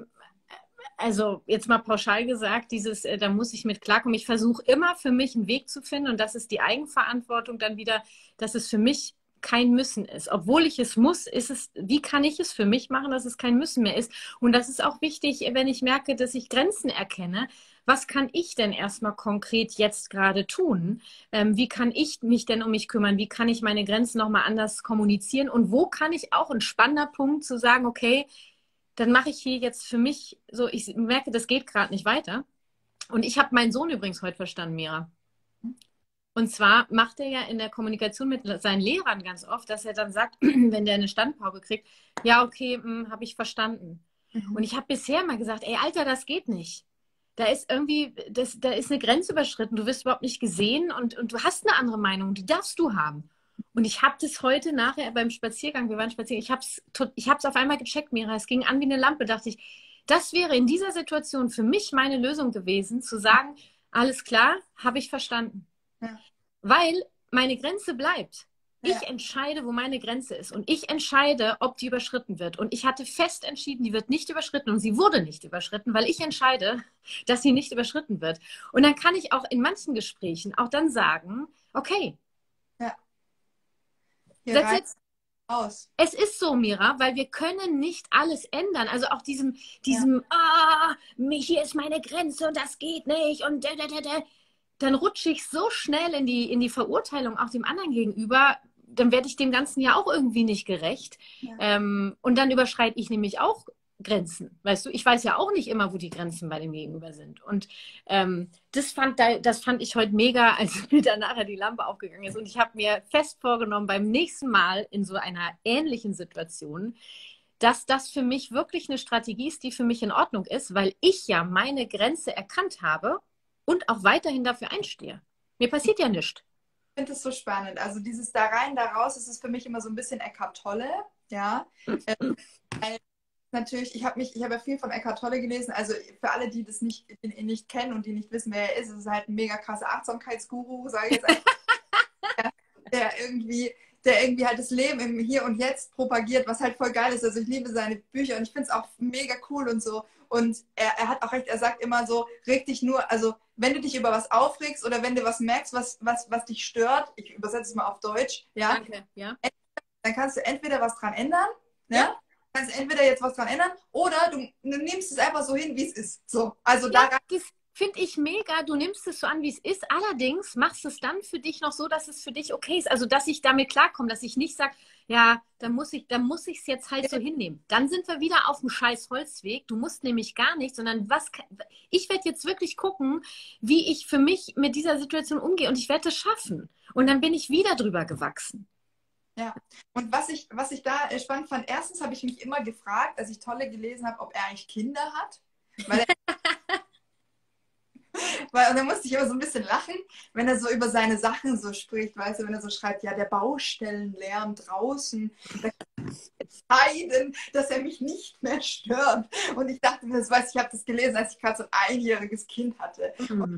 also jetzt mal pauschal gesagt, da muss ich mit klarkommen. Ich versuche immer für mich einen Weg zu finden, und das ist die Eigenverantwortung dann wieder, dass es für mich kein Müssen ist. Obwohl ich es muss, wie kann ich es für mich machen, dass es kein Müssen mehr ist? Und das ist auch wichtig, wenn ich merke, dass ich Grenzen erkenne. Was kann ich denn erstmal konkret jetzt gerade tun? Wie kann ich mich denn um mich kümmern? Wie kann ich meine Grenzen nochmal anders kommunizieren? Und wo kann ich auch, ein spannender Punkt zu sagen, okay, dann mache ich hier jetzt für mich so, ich merke, das geht gerade nicht weiter. Und ich habe meinen Sohn übrigens heute verstanden, Mira. Und zwar macht er ja in der Kommunikation mit seinen Lehrern ganz oft, dass er dann sagt, wenn der eine Standpauke kriegt, ja, okay, habe ich verstanden. Und ich habe bisher mal gesagt, ey, Alter, das geht nicht. Da ist irgendwie, da ist eine Grenze überschritten, du wirst überhaupt nicht gesehen, und du hast eine andere Meinung, die darfst du haben. Und ich habe das heute nachher beim Spaziergang, wir waren spazieren, ich hab's auf einmal gecheckt, Mira, es ging an wie eine Lampe, dachte ich, das wäre in dieser Situation für mich meine Lösung gewesen, zu sagen, alles klar, habe ich verstanden. Ja. Weil meine Grenze bleibt. Ja. Ich entscheide, wo meine Grenze ist, und ich entscheide, ob die überschritten wird. Und ich hatte fest entschieden, die wird nicht überschritten, und sie wurde nicht überschritten, weil ich entscheide, dass sie nicht überschritten wird. Und dann kann ich auch in manchen Gesprächen auch dann sagen, okay, setz aus. Es ist so, Mira, weil wir können nicht alles ändern. Also auch hier ist meine Grenze und das geht nicht und dann rutsche ich so schnell in die Verurteilung auch dem anderen gegenüber, dann werde ich dem Ganzen ja auch irgendwie nicht gerecht. Ja. Und dann überschreite ich nämlich auch Grenzen. Weißt du, ich weiß ja auch nicht immer, wo die Grenzen bei dem Gegenüber sind. Und das fand ich heute mega, als mir dann nachher die Lampe aufgegangen ist. Und ich habe mir fest vorgenommen, beim nächsten Mal in so einer ähnlichen Situation, dass das für mich wirklich eine Strategie ist, die für mich in Ordnung ist, weil ich ja meine Grenze erkannt habe und auch weiterhin dafür einstehe. Mir passiert ja nichts. Ich finde es so spannend. Also dieses da rein, da raus, ist es für mich immer so ein bisschen Eckart Tolle, ja. Weil natürlich, ich habe ja viel von Eckart Tolle gelesen. Also für alle, die das ihn nicht kennen und die nicht wissen, wer er ist, ist halt ein mega krasser Achtsamkeitsguru, sage ich jetzt einfach, der irgendwie halt das Leben im Hier und Jetzt propagiert, was halt voll geil ist. Also ich liebe seine Bücher und ich finde es auch mega cool und so. Und er hat auch recht, er sagt immer so, reg dich nur, also wenn du dich über was aufregst oder wenn du was merkst, was dich stört, ich übersetze es mal auf Deutsch, ja, Danke, ja. dann kannst du entweder was dran ändern, ne? Ja. Kannst entweder jetzt was dran ändern oder du nimmst es einfach so hin, wie es ist. So, also Ja, da das finde ich mega. Du nimmst es so an, wie es ist. Allerdings machst du es dann für dich noch so, dass es für dich okay ist. Also, dass ich damit klarkomme, dass ich nicht sage, ja, dann muss ich es jetzt halt so hinnehmen. Dann sind wir wieder auf dem scheiß Holzweg. Du musst nämlich gar nicht, sondern ich werde jetzt wirklich gucken, wie ich für mich mit dieser Situation umgehe und ich werde es schaffen. Und dann bin ich wieder drüber gewachsen. Ja, und was ich da spannend fand, erstens habe ich mich immer gefragt, als ich Tolle gelesen habe, ob er eigentlich Kinder hat. Weil und da musste ich immer so ein bisschen lachen, wenn er so über seine Sachen so spricht, weißt du, wenn er so schreibt, ja, der Baustellenlärm draußen, da kann ich entscheiden, dass er mich nicht mehr stört. Und ich dachte mir, ich habe das gelesen, als ich gerade so ein einjähriges Kind hatte.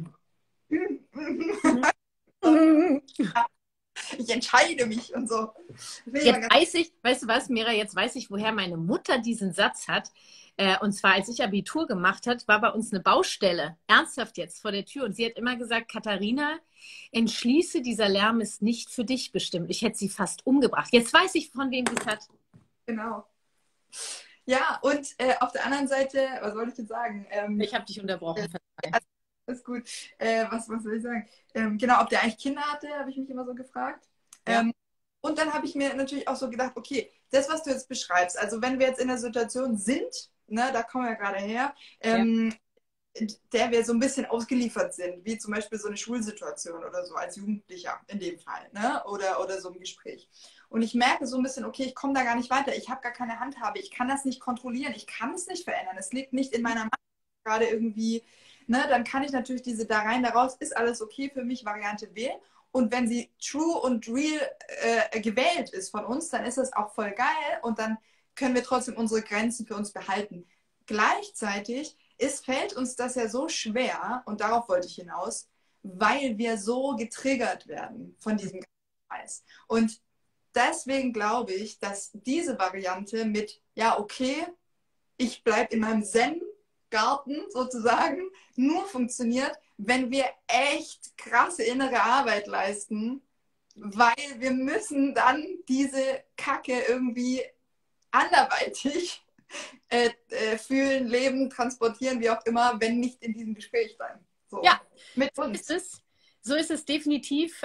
Ich entscheide mich und so. Jetzt weiß ich, weißt du was, Mira, jetzt weiß ich, woher meine Mutter diesen Satz hat. Und zwar, als ich Abitur gemacht hat, war bei uns eine Baustelle, ernsthaft jetzt, vor der Tür. Und sie hat immer gesagt, Katharina, entschließe, dieser Lärm ist nicht für dich bestimmt. Ich hätte sie fast umgebracht. Jetzt weiß ich, von wem sie es hat. Genau. Ja, und auf der anderen Seite, was wollte ich jetzt sagen? Ich habe dich unterbrochen. Ist gut. Was soll ich sagen? Genau, ob der eigentlich Kinder hatte, habe ich mich immer so gefragt. Ja. Und dann habe ich mir natürlich auch so gedacht, okay, das, was du jetzt beschreibst, also wenn wir jetzt in der Situation sind, ne, da kommen wir gerade her, der wir so ein bisschen ausgeliefert sind, wie zum Beispiel so eine Schulsituation oder so als Jugendlicher in dem Fall, ne? Oder so ein Gespräch. Und ich merke so ein bisschen, okay, ich komme da gar nicht weiter, ich habe gar keine Handhabe, ich kann das nicht kontrollieren, ich kann es nicht verändern, es liegt nicht in meiner Macht, gerade irgendwie, ne? Dann kann ich natürlich diese da rein, da raus, ist alles okay für mich, Variante wählen. Und wenn sie true und real gewählt ist von uns, dann ist das auch voll geil und dann können wir trotzdem unsere Grenzen für uns behalten. Gleichzeitig fällt uns das ja so schwer, und darauf wollte ich hinaus, weil wir so getriggert werden von diesem Kreis. Und deswegen glaube ich, dass diese Variante mit, ja, okay, ich bleibe in meinem Zen-Garten sozusagen, nur funktioniert, wenn wir echt krasse innere Arbeit leisten, weil wir müssen dann diese Kacke irgendwie anderweitig fühlen, leben, transportieren, wie auch immer, wenn nicht in diesem Gespräch sein. So. Ja, mit so uns. ist es. So ist es definitiv.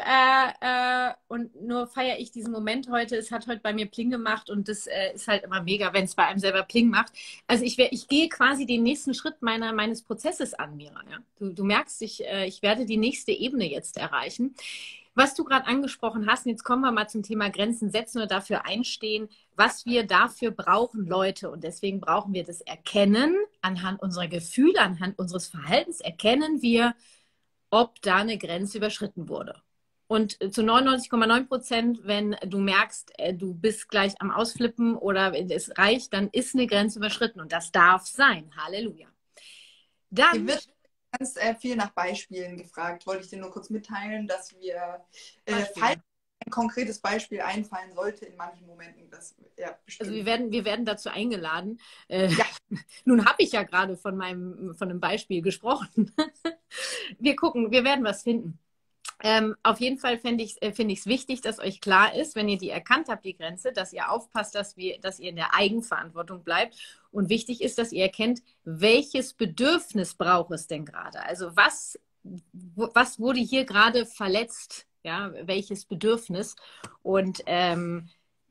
Und nur feiere ich diesen Moment heute. Es hat heute bei mir Pling gemacht und das ist halt immer mega, wenn es bei einem selber Pling macht. Also ich gehe quasi den nächsten Schritt meines Prozesses an, Mira. Ja? Du merkst, ich werde die nächste Ebene jetzt erreichen. Was du gerade angesprochen hast, und jetzt kommen wir mal zum Thema Grenzen setzen oder dafür einstehen, was wir dafür brauchen, Leute. Und deswegen brauchen wir das Erkennen anhand unserer Gefühle, anhand unseres Verhaltens, erkennen wir, ob da eine Grenze überschritten wurde. Und zu 99,9%, wenn du merkst, du bist gleich am Ausflippen oder es reicht, dann ist eine Grenze überschritten und das darf sein. Halleluja. Dann Hier wird ganz viel nach Beispielen gefragt. Wollte ich dir nur kurz mitteilen, dass wir, falls ein konkretes Beispiel einfallen sollte in manchen Momenten, das also wir werden dazu eingeladen. Ja. Nun habe ich ja gerade von einem Beispiel gesprochen. Wir gucken, wir werden was finden. Auf jeden Fall finde ich es wichtig, dass euch klar ist, wenn ihr die erkannt habt, die Grenze, dass ihr aufpasst, dass ihr in der Eigenverantwortung bleibt. Und wichtig ist, dass ihr erkennt, welches Bedürfnis braucht es denn gerade? Also was wurde hier gerade verletzt? Ja, welches Bedürfnis? Und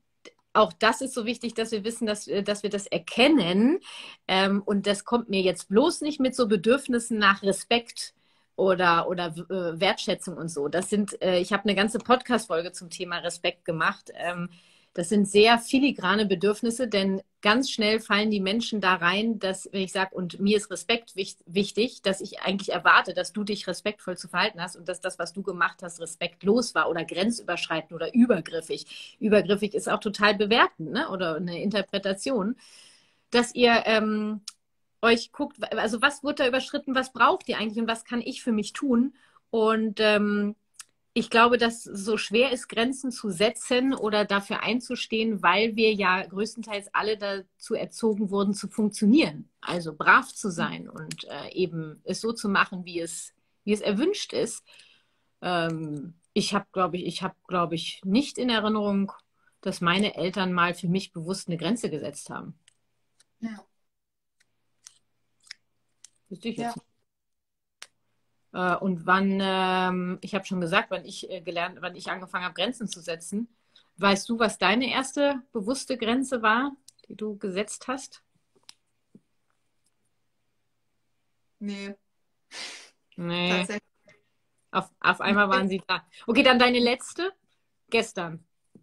auch das ist so wichtig, dass wir wissen, dass wir das erkennen. Und das kommt mir jetzt bloß nicht mit so Bedürfnissen nach Respekt oder Wertschätzung und so. Ich habe eine ganze Podcast-Folge zum Thema Respekt gemacht. Das sind sehr filigrane Bedürfnisse, denn ganz schnell fallen die Menschen da rein, dass, wenn ich sage, und mir ist Respekt wichtig, dass ich eigentlich erwarte, dass du dich respektvoll zu verhalten hast und dass das, was du gemacht hast, respektlos war oder grenzüberschreitend oder übergriffig. Übergriffig ist auch total bewertend, ne? Oder eine Interpretation, dass ihr euch guckt, also was wurde da überschritten, was braucht ihr eigentlich und was kann ich für mich tun? Und ich glaube, dass es so schwer ist, Grenzen zu setzen oder dafür einzustehen, weil wir ja größtenteils alle dazu erzogen wurden, zu funktionieren. Also brav zu sein und eben es so zu machen, wie es erwünscht ist. Glaube ich, nicht in Erinnerung, dass meine Eltern mal für mich bewusst eine Grenze gesetzt haben. Ja. Wüsste ich Ja. jetzt nicht. Und ich habe schon gesagt, wann ich angefangen habe, Grenzen zu setzen. Weißt du, was deine erste bewusste Grenze war, die du gesetzt hast? Nee, Nee, tatsächlich. auf einmal waren sie da. Okay, dann deine letzte? Gestern.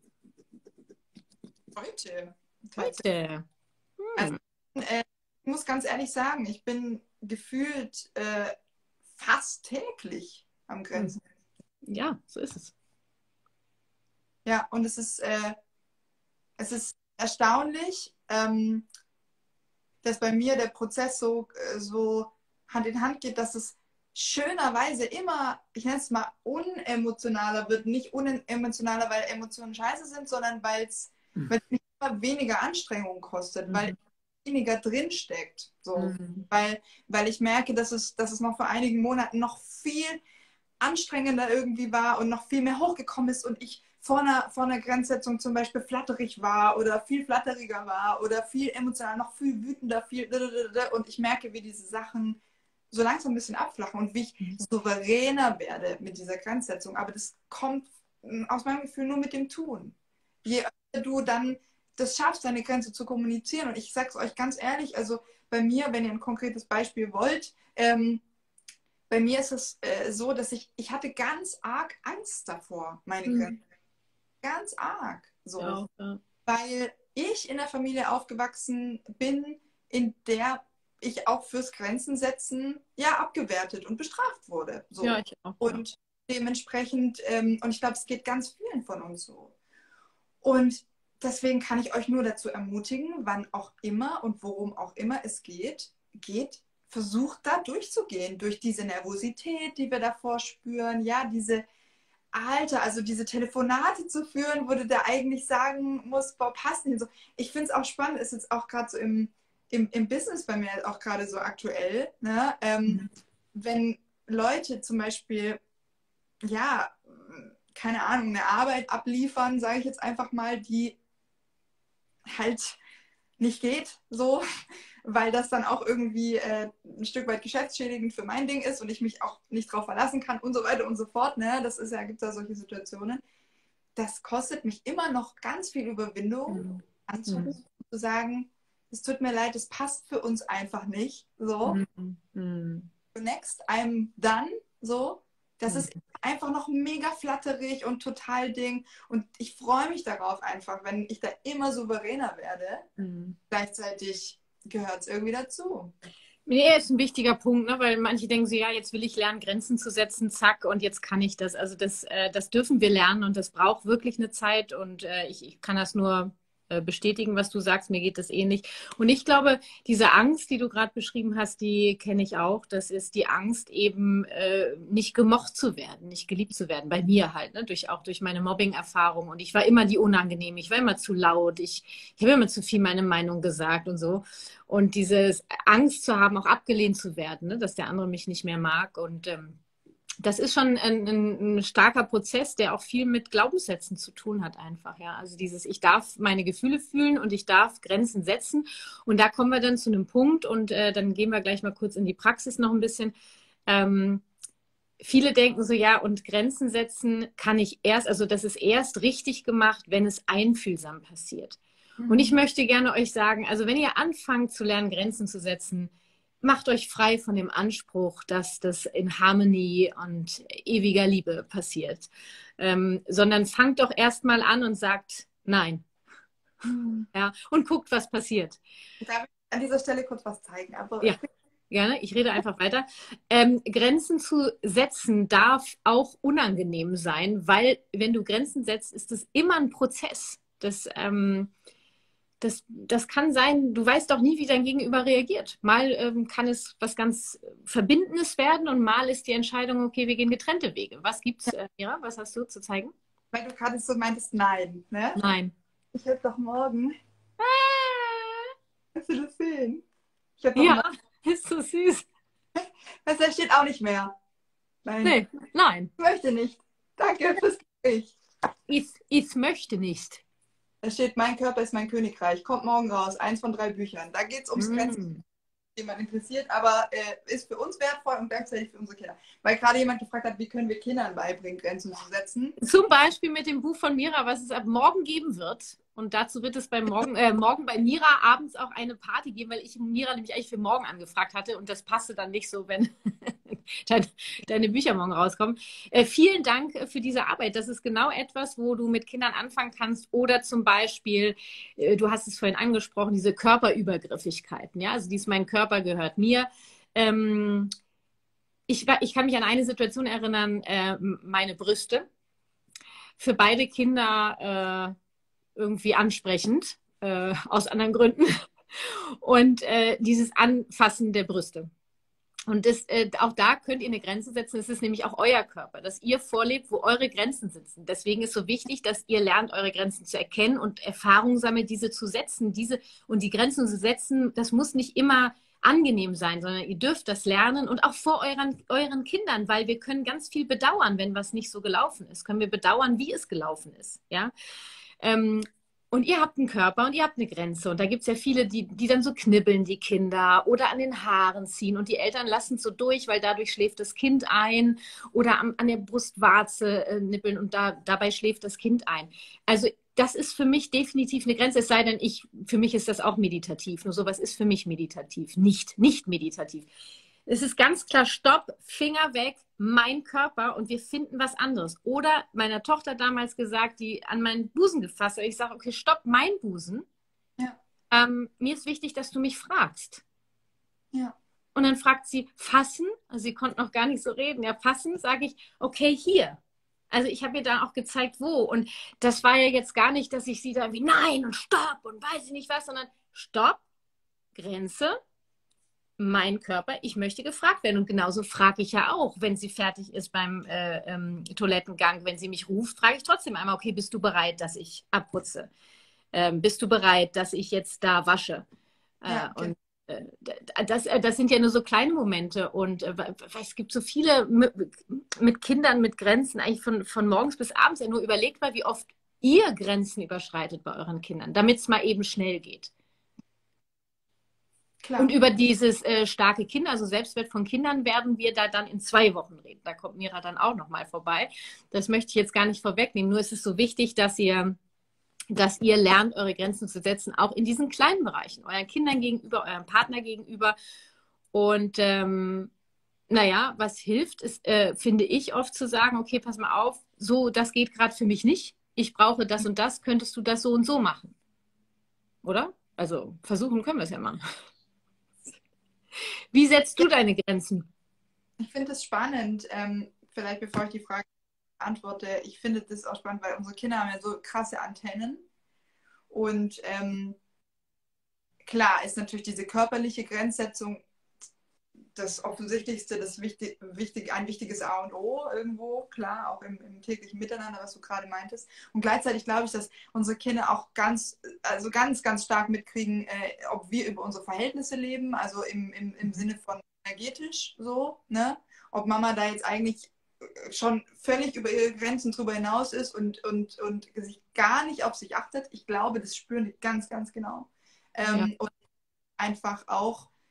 Heute. Tatsächlich. Heute. Also, ich muss ganz ehrlich sagen, ich bin gefühlt fast täglich am Grenzen. Ja, so ist es. Ja, und es ist erstaunlich, dass bei mir der Prozess so Hand in Hand geht, dass es schönerweise immer, ich nenne es mal, unemotionaler wird. Nicht unemotionaler, weil Emotionen scheiße sind, sondern weil es mich immer weniger Anstrengung kostet, weil weniger drinsteckt. So. Weil ich merke, dass es noch vor einigen Monaten noch viel anstrengender irgendwie war und noch viel mehr hochgekommen ist und ich vor einer Grenzsetzung zum Beispiel flatterig war oder viel flatteriger war oder viel emotional, noch viel wütender, viel und ich merke, wie diese Sachen so langsam ein bisschen abflachen und wie ich souveräner werde mit dieser Grenzsetzung. Aber das kommt aus meinem Gefühl nur mit dem Tun. Je öfter du dann das schaffst, deine Grenze zu kommunizieren, und ich sage es euch ganz ehrlich, also bei mir, wenn ihr ein konkretes Beispiel wollt, bei mir ist es so, dass ich hatte ganz arg Angst davor, meine Grenzen. Ganz arg. So. Ja. Weil ich in der Familie aufgewachsen bin, in der ich auch fürs Grenzen setzen ja abgewertet und bestraft wurde. So. Ja, ich auch. Und dementsprechend, und ich glaube, es geht ganz vielen von uns so. Und deswegen kann ich euch nur dazu ermutigen, wann auch immer und worum auch immer es geht, versucht da durchzugehen, durch diese Nervosität, die wir davor spüren, ja, also diese Telefonate zu führen, wo du da eigentlich sagen musst, boah, passt nicht so. Ich finde es auch spannend, ist jetzt auch gerade so im Business bei mir auch gerade so aktuell, ne? Wenn Leute zum Beispiel, ja, keine Ahnung, eine Arbeit abliefern, sage ich jetzt einfach mal, die halt nicht geht, so, weil das dann auch irgendwie ein Stück weit geschäftsschädigend für mein Ding ist und ich mich auch nicht drauf verlassen kann und so weiter und so fort. Ne? Das ist ja, gibt es ja solche Situationen. Das kostet mich immer noch ganz viel Überwindung, anzurufen und zu sagen, es tut mir leid, es passt für uns einfach nicht. So. Next, I'm done. So. Das ist einfach noch mega flatterig und total Ding. Und ich freue mich darauf einfach, wenn ich da immer souveräner werde. Gleichzeitig gehört es irgendwie dazu. Nee, ist ein wichtiger Punkt, ne? Weil manche denken so, ja, jetzt will ich lernen, Grenzen zu setzen, zack, und jetzt kann ich das. Also das dürfen wir lernen und das braucht wirklich eine Zeit und ich kann das nur bestätigen, was du sagst. Mir geht das ähnlich. Und ich glaube, diese Angst, die du gerade beschrieben hast, die kenne ich auch. Das ist die Angst, eben nicht gemocht zu werden, nicht geliebt zu werden. Bei mir halt, ne? Auch durch meine Mobbing-Erfahrung. Und ich war immer die Unangenehme. Ich war immer zu laut. Ich habe immer zu viel meine Meinung gesagt und so. Und diese Angst zu haben, auch abgelehnt zu werden, ne? Dass der andere mich nicht mehr mag. Und das ist schon ein starker Prozess, der auch viel mit Glaubenssätzen zu tun hat einfach. Ja? Also ich darf meine Gefühle fühlen und ich darf Grenzen setzen. Und da kommen wir dann zu einem Punkt und dann gehen wir gleich mal kurz in die Praxis noch ein bisschen. viele denken so, ja, und Grenzen setzen kann ich erst, also das ist erst richtig gemacht, wenn es einfühlsam passiert. Und ich möchte gerne euch sagen, also wenn ihr anfangt zu lernen, Grenzen zu setzen, macht euch frei von dem Anspruch, dass das in Harmonie und ewiger Liebe passiert. Sondern fangt doch erstmal an und sagt nein. Ja, und guckt, was passiert. Darf ich an dieser Stelle kurz was zeigen? Aber Ja, gerne. Ich rede einfach weiter. Grenzen zu setzen darf auch unangenehm sein, weil wenn du Grenzen setzt, ist es immer ein Prozess. Das kann sein, du weißt auch nie, wie dein Gegenüber reagiert. Mal kann es was ganz Verbindendes werden und mal ist die Entscheidung, okay, wir gehen getrennte Wege. Was gibt's, Mira? Was hast du zu zeigen? weil du gerade so meintest, nein, ne? Nein. Ich habe doch morgen, kannst du das sehen? Ich habe doch Ja, morgen, ist so süß. da steht auch nicht mehr. Nein, Nee, nein. ich möchte nicht. Danke fürs Gespräch. Ich möchte nicht. Da steht, mein Körper ist mein Königreich. Kommt morgen raus. 1 von 3 Büchern. Da geht es ums Grenzen, jemand interessiert, aber ist für uns wertvoll und gleichzeitig für unsere Kinder. Weil gerade jemand gefragt hat, wie können wir Kindern beibringen, Grenzen zu setzen. Zum Beispiel mit dem Buch von Mira, was es ab morgen geben wird. Und dazu wird es morgen bei Mira abends auch eine Party geben, weil ich Mira nämlich eigentlich für morgen angefragt hatte und das passte dann nicht so, wenn deine Bücher morgen rauskommen. Vielen Dank für diese Arbeit. Das ist genau etwas, wo du mit Kindern anfangen kannst. Oder zum Beispiel, du hast es vorhin angesprochen, diese Körperübergriffigkeiten. Ja? Also dies mein Körper gehört mir. Ich kann mich an eine Situation erinnern, meine Brüste. Für beide Kinder irgendwie ansprechend, aus anderen Gründen. Und dieses Anfassen der Brüste. Und auch da könnt ihr eine Grenze setzen. Es ist nämlich auch euer Körper, dass ihr vorlebt, wo eure Grenzen sitzen. Deswegen ist so wichtig, dass ihr lernt, eure Grenzen zu erkennen und Erfahrungen sammelt, diese zu setzen. Und die Grenzen zu setzen, das muss nicht immer angenehm sein, sondern ihr dürft das lernen und auch vor euren Kindern, weil wir können ganz viel bedauern, wenn was nicht so gelaufen ist. Können wir bedauern, wie es gelaufen ist. Ja. Und ihr habt einen Körper und ihr habt eine Grenze. Und da gibt es ja viele, die dann so knibbeln, die Kinder, oder an den Haaren ziehen. Und die Eltern lassen es so durch, weil dadurch schläft das Kind ein. Oder an der Brustwarze nippeln und dabei schläft das Kind ein. Also das ist für mich definitiv eine Grenze. Es sei denn, für mich ist das auch meditativ. Nur sowas ist für mich meditativ, nicht meditativ. Es ist ganz klar, Stopp, Finger weg, mein Körper und wir finden was anderes. Oder meiner Tochter damals gesagt, die an meinen Busen gefasst hat. Ich sage, okay, stopp, mein Busen. Ja. Mir ist wichtig, dass du mich fragst. Ja. Und dann fragt sie, fassen? Also sie konnte noch gar nicht so reden. Ja, fassen, sage ich, okay, hier. Also ich habe ihr dann auch gezeigt, wo. Und das war ja jetzt gar nicht, dass ich sie da wie nein und stopp und weiß ich nicht was, sondern stopp, Grenze, mein Körper, ich möchte gefragt werden. Und genauso frage ich ja auch, wenn sie fertig ist beim Toilettengang, wenn sie mich ruft, frage ich trotzdem einmal, okay, bist du bereit, dass ich abputze? Bist du bereit, dass ich jetzt da wasche? Ja, okay. Und das sind ja nur so kleine Momente. Und es gibt so viele mit Kindern, mit Grenzen, eigentlich von morgens bis abends. Ja, nur überlegt mal, wie oft ihr Grenzen überschreitet bei euren Kindern, damit es mal eben schnell geht. Klar. Und über dieses starke Kinder, also Selbstwert von Kindern, werden wir da dann in 2 Wochen reden. Da kommt Mira dann auch nochmal vorbei. Das möchte ich jetzt gar nicht vorwegnehmen. Nur ist es so wichtig, dass ihr lernt, eure Grenzen zu setzen, auch in diesen kleinen Bereichen, euren Kindern gegenüber, eurem Partner gegenüber. Und naja, was hilft, ist, finde ich, oft zu sagen, okay, pass mal auf, so, das geht gerade für mich nicht. Ich brauche das und das, könntest du das so und so machen? Oder? Also versuchen können wir es ja mal. Wie setzt du deine Grenzen? Ich finde es spannend, vielleicht bevor ich die Frage beantworte, ich finde das auch spannend, weil unsere Kinder haben ja so krasse Antennen und klar ist natürlich diese körperliche Grenzsetzung das Offensichtlichste, ein wichtiges A und O irgendwo, klar, auch im täglichen Miteinander, was du gerade meintest. Und gleichzeitig glaube ich, dass unsere Kinder auch ganz stark mitkriegen, ob wir über unsere Verhältnisse leben, also im Sinne von energetisch so, ne? Ob Mama da jetzt eigentlich schon völlig über ihre Grenzen drüber hinaus ist und sich gar nicht auf sich achtet. Ich glaube, das spüren die ganz, ganz genau. Ja. Und einfach auch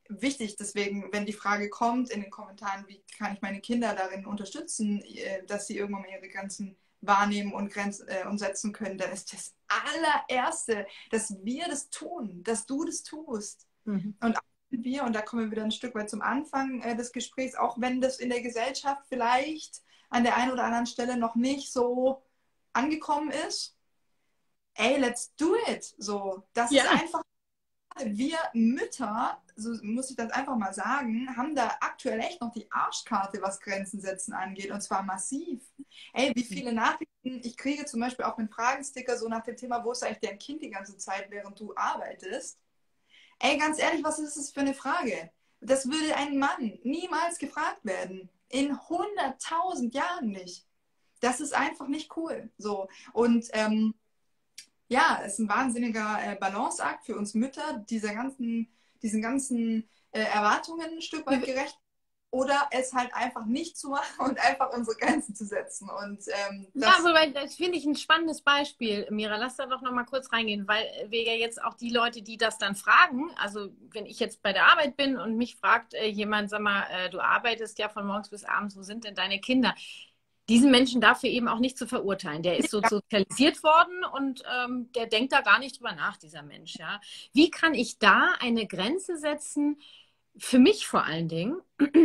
wichtig. Deswegen, wenn die Frage kommt in den Kommentaren, wie kann ich meine Kinder darin unterstützen, dass sie irgendwann mal ihre Grenzen wahrnehmen und und setzen können, dann ist das allererste, dass wir das tun, dass du das tust. Mhm. Und auch wir, und da kommen wir wieder ein Stück weit zum Anfang des Gesprächs, auch wenn das in der Gesellschaft vielleicht an der einen oder anderen Stelle noch nicht so angekommen ist, ey, let's do it. So, das ist Ja. einfach, wir Mütter, so muss ich das einfach mal sagen, haben da aktuell echt noch die Arschkarte, was Grenzen setzen angeht, und zwar massiv. Ey, wie viele Nachrichten ich kriege, zum Beispiel auch mit Fragensticker, so nach dem Thema, wo ist eigentlich dein Kind die ganze Zeit, während du arbeitest? Ey, ganz ehrlich, was ist das für eine Frage? Das würde ein Mann niemals gefragt werden. In 100.000 Jahren nicht. Das ist einfach nicht cool. So. Und ja, es ist ein wahnsinniger Balanceakt für uns Mütter, diesen ganzen Erwartungen ein Stück weit gerecht, oder es halt einfach nicht zu machen und einfach unsere Grenzen zu setzen. Und ja, aber das finde ich ein spannendes Beispiel, Mira. Lass da doch noch mal kurz reingehen, weil wir ja jetzt auch die Leute, die das dann fragen, also wenn ich jetzt bei der Arbeit bin und mich fragt jemand, sag mal, du arbeitest ja von morgens bis abends, wo sind denn deine Kinder? Diesen Menschen dafür eben auch nicht zu verurteilen. Der ist so sozialisiert worden und der denkt da gar nicht drüber nach, dieser Mensch. Ja? Wie kann ich da eine Grenze setzen, für mich vor allen Dingen,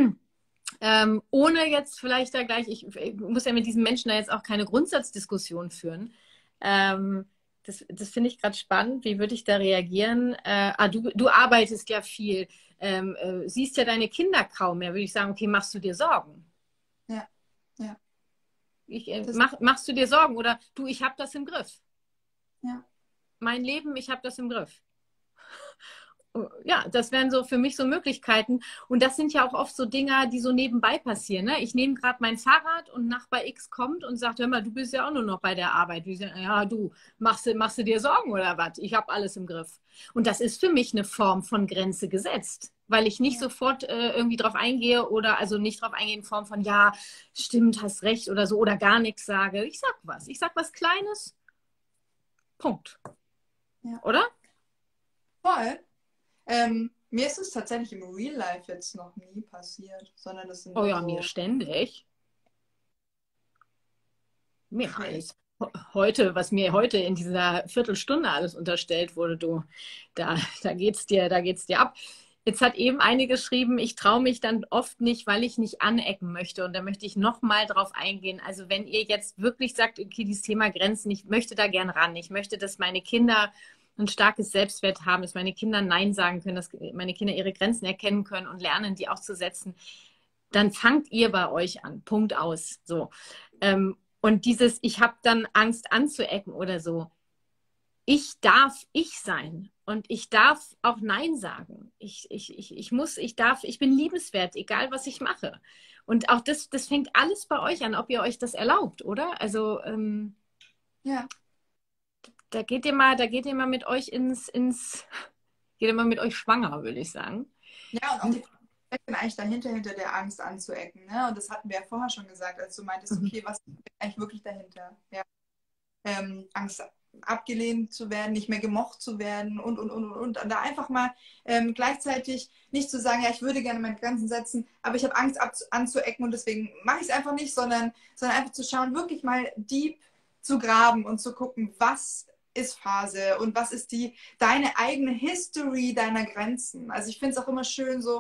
ohne jetzt vielleicht da gleich, ich muss ja mit diesem Menschen da jetzt auch keine Grundsatzdiskussion führen. Das finde ich gerade spannend. Wie würde ich da reagieren? Du arbeitest ja viel, siehst ja deine Kinder kaum mehr. Würde ich sagen, okay, machst du dir Sorgen? ja, ja. Machst du dir Sorgen? Oder du, ich habe das im Griff. Ja. Mein Leben, ich habe das im Griff. Ja, das wären so für mich so Möglichkeiten. Und das sind ja auch oft so Dinger, die so nebenbei passieren. Ne? Ich nehme gerade mein Fahrrad und Nachbar X kommt und sagt, hör mal, du bist ja auch nur noch bei der Arbeit. Ja, du, machst du dir Sorgen oder was? Ich habe alles im Griff. Und das ist für mich eine Form von Grenze gesetzt, weil ich nicht sofort irgendwie drauf eingehe oder also nicht drauf eingehe in Form von, ja, stimmt, hast recht oder so oder gar nichts sage. Ich sag was. Ich sag was Kleines. Punkt. Ja. Oder? Voll. Mir ist es tatsächlich im Real Life jetzt noch nie passiert, sondern das sind Oh ja, so mir ständig. Mehr als heute, was mir heute in dieser Viertelstunde alles unterstellt wurde, du, da geht's dir ab. Jetzt hat eben eine geschrieben, ich traue mich dann oft nicht, weil ich nicht anecken möchte. Und da möchte ich nochmal drauf eingehen. Also wenn ihr jetzt wirklich sagt, okay, dieses Thema Grenzen, ich möchte da gern ran. Ich möchte, dass meine Kinder ein starkes Selbstwert haben, dass meine Kinder Nein sagen können, dass meine Kinder ihre Grenzen erkennen können und lernen, die auch zu setzen. Dann fangt ihr bei euch an. Punkt aus. So. Und dieses, ich habe dann Angst anzuecken oder so. Ich darf ich sein und ich darf auch Nein sagen. Ich bin liebenswert, egal was ich mache. Und auch das fängt alles bei euch an, ob ihr euch das erlaubt, oder? Also ja. da geht ihr mal mit euch geht ihr mal mit euch schwanger, würde ich sagen. Ja, und auch die Frage, was ist denn eigentlich dahinter, hinter der Angst anzuecken? Ne? Und das hatten wir ja vorher schon gesagt, als du meintest, okay, was ist eigentlich wirklich dahinter? Ja. Angst abgelehnt zu werden, nicht mehr gemocht zu werden und. Und da einfach mal gleichzeitig nicht zu sagen, ja, ich würde gerne meine Grenzen setzen, aber ich habe Angst anzuecken und deswegen mache ich es einfach nicht, sondern einfach zu schauen, wirklich mal deep zu graben und zu gucken, was ist Phase und was ist deine eigene History deiner Grenzen. Also ich finde es auch immer schön so,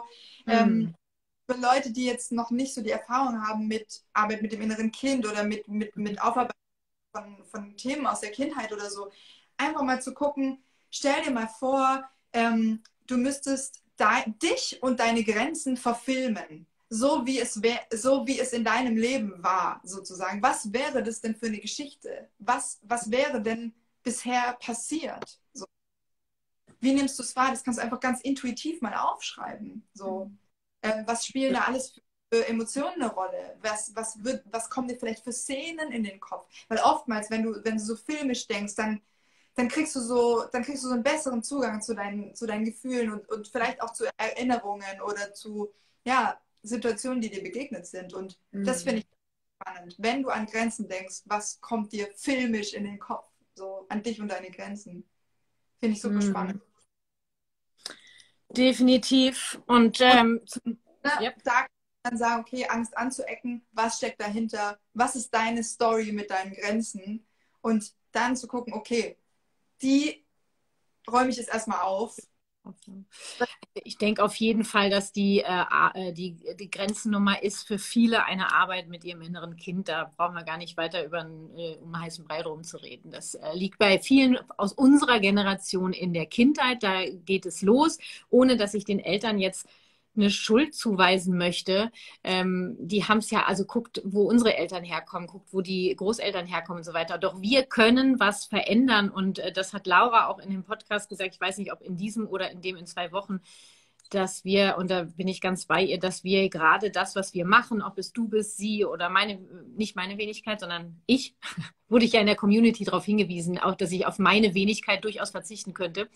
für Leute, die jetzt noch nicht so die Erfahrung haben mit Arbeit mit dem inneren Kind oder mit Aufarbeitung von Themen aus der Kindheit oder so, einfach mal zu gucken, stell dir mal vor, du müsstest dich und deine Grenzen verfilmen, so wie es in deinem Leben war, sozusagen. Was wäre das denn für eine Geschichte? Was wäre denn bisher passiert? So. Wie nimmst du es wahr? Das kannst du einfach ganz intuitiv mal aufschreiben. So. Was spielen da alles für Emotionen eine Rolle? Was kommen dir vielleicht für Szenen in den Kopf? Weil oftmals, wenn du so filmisch denkst, dann kriegst du so einen besseren Zugang zu deinen Gefühlen und vielleicht auch zu Erinnerungen oder zu Situationen, die dir begegnet sind. Und das finde ich spannend. Wenn du an Grenzen denkst, was kommt dir filmisch in den Kopf? So an dich und deine Grenzen. Finde ich super spannend. Definitiv. Und Ne, ja. da kann man dann sagen, okay, Angst anzuecken, was steckt dahinter? Was ist deine Story mit deinen Grenzen? Und dann zu gucken, okay, die räume ich jetzt erstmal auf. Ich denke auf jeden Fall, dass die Grenzennummer ist für viele eine Arbeit mit ihrem inneren Kind. Da brauchen wir gar nicht weiter um heißen Brei drum zu reden. Das liegt bei vielen aus unserer Generation in der Kindheit. Da geht es los, ohne dass ich den Eltern jetzt eine Schuld zuweisen möchte. Die haben es ja, also guckt, wo unsere Eltern herkommen, guckt, wo die Großeltern herkommen und so weiter. Doch wir können was verändern und das hat Laura auch in dem Podcast gesagt, ich weiß nicht, ob in diesem oder in dem in 2 Wochen, dass wir, und da bin ich ganz bei ihr, dass wir gerade das, was wir machen, ob es du bist, sie oder nicht meine Wenigkeit, sondern ich, wurde ich ja in der Community darauf hingewiesen, auch, dass ich auf meine Wenigkeit durchaus verzichten könnte.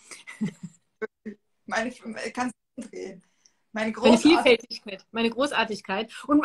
Kannst du drehen. Meine Vielfältigkeit, meine Großartigkeit und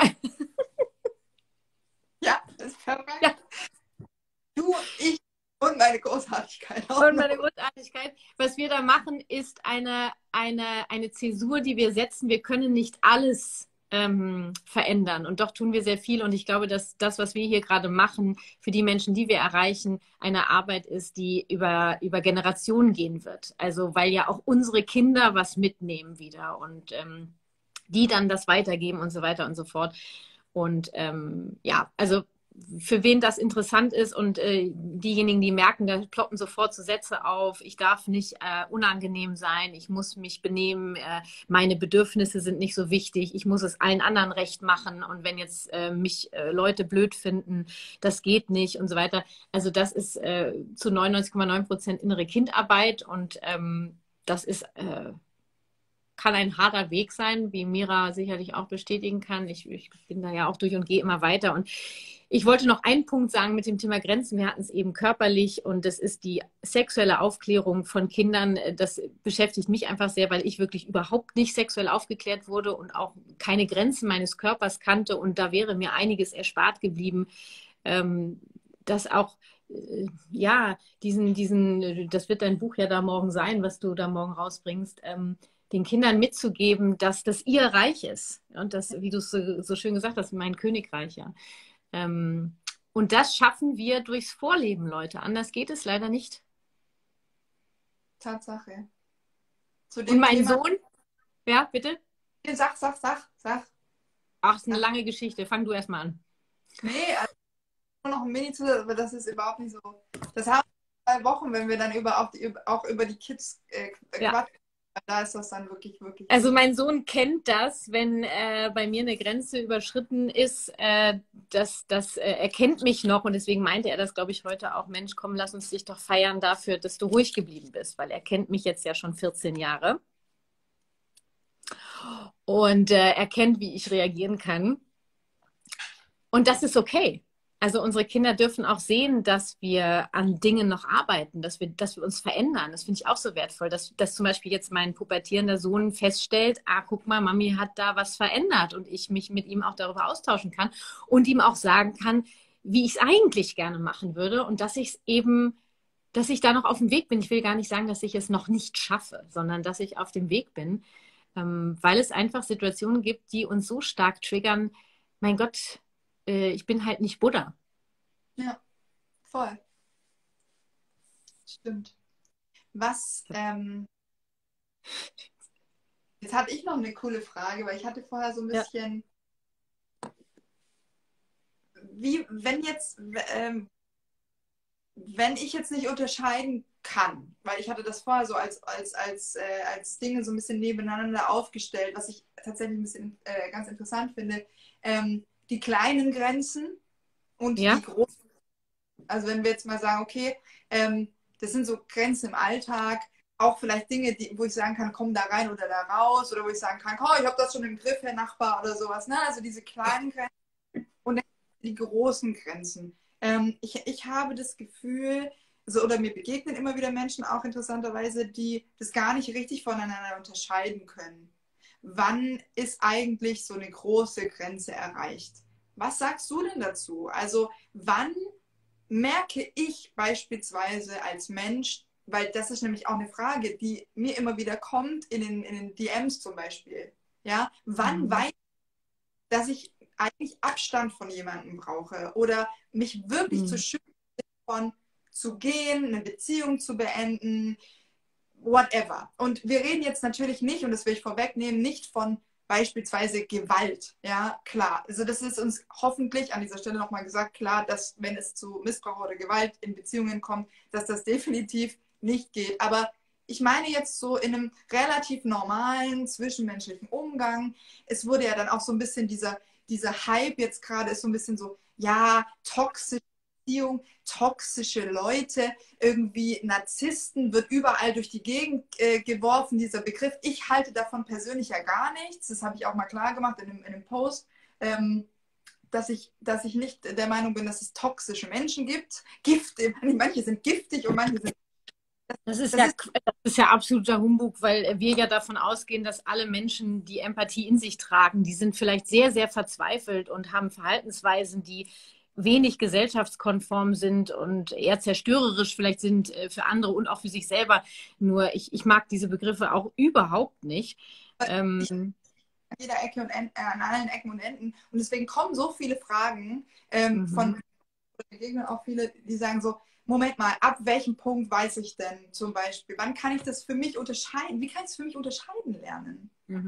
ja, das ist perfekt. ja. Du, ich und meine Großartigkeit. Und meine Großartigkeit. Was wir da machen, ist eine Zäsur, die wir setzen. Wir können nicht alles verändern. Und doch tun wir sehr viel. Und ich glaube, dass das, was wir hier gerade machen, für die Menschen, die wir erreichen, eine Arbeit ist, die über Generationen gehen wird. Also weil ja auch unsere Kinder was mitnehmen wieder und die dann das weitergeben und so weiter und so fort. Und ja, also für wen das interessant ist und diejenigen, die merken, da ploppen sofort so Sätze auf, ich darf nicht unangenehm sein, ich muss mich benehmen, meine Bedürfnisse sind nicht so wichtig, ich muss es allen anderen recht machen und wenn jetzt mich Leute blöd finden, das geht nicht und so weiter. Also das ist zu 99,9% innere Kindarbeit und das ist kann ein harter Weg sein, wie Mira sicherlich auch bestätigen kann. Ich bin da ja auch durch und gehe immer weiter. Und ich wollte noch einen Punkt sagen mit dem Thema Grenzen. Wir hatten es eben körperlich und das ist die sexuelle Aufklärung von Kindern. Das beschäftigt mich einfach sehr, weil ich wirklich überhaupt nicht sexuell aufgeklärt wurde und auch keine Grenzen meines Körpers kannte. Und da wäre mir einiges erspart geblieben, dass auch ja, das wird dein Buch ja da morgen sein, was du da morgen rausbringst, den Kindern mitzugeben, dass das ihr Reich ist. Und das, wie du es so schön gesagt hast, mein Königreich, ja. Und das schaffen wir durchs Vorleben, Leute. Anders geht es leider nicht. Tatsache. Und mein Sohn, ja, bitte? Sag. Ach, ist eine lange Geschichte. Fang du erst mal an. Nee, also noch ein Mini zu, aber das ist überhaupt nicht so. Das haben wir 2 Wochen, wenn wir dann auch über die Kids quatschen. Da ist das dann wirklich. Also mein Sohn kennt das, wenn bei mir eine Grenze überschritten ist, er kennt mich noch und deswegen meinte er das, glaube ich, heute auch, Mensch, komm, lass uns dich doch feiern dafür, dass du ruhig geblieben bist, weil er kennt mich jetzt ja schon 14 Jahre und er kennt, wie ich reagieren kann und das ist okay. Also unsere Kinder dürfen auch sehen, dass wir an Dingen noch arbeiten, dass wir uns verändern. Das finde ich auch so wertvoll, dass zum Beispiel jetzt mein pubertierender Sohn feststellt, guck mal, Mami hat da was verändert und ich mich mit ihm auch darüber austauschen kann und ihm auch sagen kann, wie ich es eigentlich gerne machen würde und dass ich da noch auf dem Weg bin. Ich will gar nicht sagen, dass ich es noch nicht schaffe, sondern dass ich auf dem Weg bin, weil es einfach Situationen gibt, die uns so stark triggern. Mein Gott, ich bin halt nicht Buddha. Ja, voll. Stimmt. Jetzt hatte ich noch eine coole Frage, weil ich hatte vorher so ein bisschen, wenn ich jetzt nicht unterscheiden kann, weil ich hatte das vorher so als Dinge so ein bisschen nebeneinander aufgestellt, was ich tatsächlich ein bisschen ganz interessant finde, die kleinen Grenzen und die großen. Also wenn wir jetzt mal sagen, okay, das sind so Grenzen im Alltag, auch vielleicht Dinge, wo ich sagen kann, komm da rein oder da raus, oder wo ich sagen kann, oh, ich habe das schon im Griff, Herr Nachbar, oder sowas. Ne? Also diese kleinen Grenzen und die großen Grenzen. Ich habe das Gefühl, oder mir begegnen immer wieder Menschen auch interessanterweise, die das gar nicht richtig voneinander unterscheiden können. Wann ist eigentlich so eine große Grenze erreicht? Was sagst du denn dazu? Also wann merke ich beispielsweise als Mensch, weil das ist nämlich auch eine Frage, die mir immer wieder kommt in den DMs zum Beispiel. Ja, wann weiß ich, dass ich eigentlich Abstand von jemandem brauche oder mich wirklich zu schützen von zu gehen, eine Beziehung zu beenden, whatever. Und wir reden jetzt natürlich nicht, und das will ich vorwegnehmen, nicht von beispielsweise Gewalt. Ja, klar. Also das ist uns hoffentlich an dieser Stelle nochmal gesagt, klar, dass wenn es zu Missbrauch oder Gewalt in Beziehungen kommt, dass das definitiv nicht geht. Aber ich meine jetzt so in einem relativ normalen zwischenmenschlichen Umgang. Es wurde ja dann auch so ein bisschen dieser Hype jetzt gerade ist so ein bisschen so, ja, toxische Beziehung, toxische Leute, irgendwie Narzissten, wird überall durch die Gegend geworfen, dieser Begriff. Ich halte davon persönlich ja gar nichts. Das habe ich auch mal klar gemacht in einem Post, dass ich nicht der Meinung bin, dass es toxische Menschen gibt. Manche sind giftig und manche sind... Das ist ja absoluter Humbug, weil wir ja davon ausgehen, dass alle Menschen die Empathie in sich tragen. Die sind vielleicht sehr, sehr verzweifelt und haben Verhaltensweisen, die wenig gesellschaftskonform sind und eher zerstörerisch vielleicht sind für andere und auch für sich selber. Nur ich mag diese Begriffe auch überhaupt nicht. An jeder Ecke und an allen Ecken und Enden. Und deswegen kommen so viele Fragen von Gegnern, auch viele, die sagen so, Moment mal, ab welchem Punkt weiß ich denn zum Beispiel, wann kann ich das für mich unterscheiden? Wie kann ich es für mich unterscheiden lernen?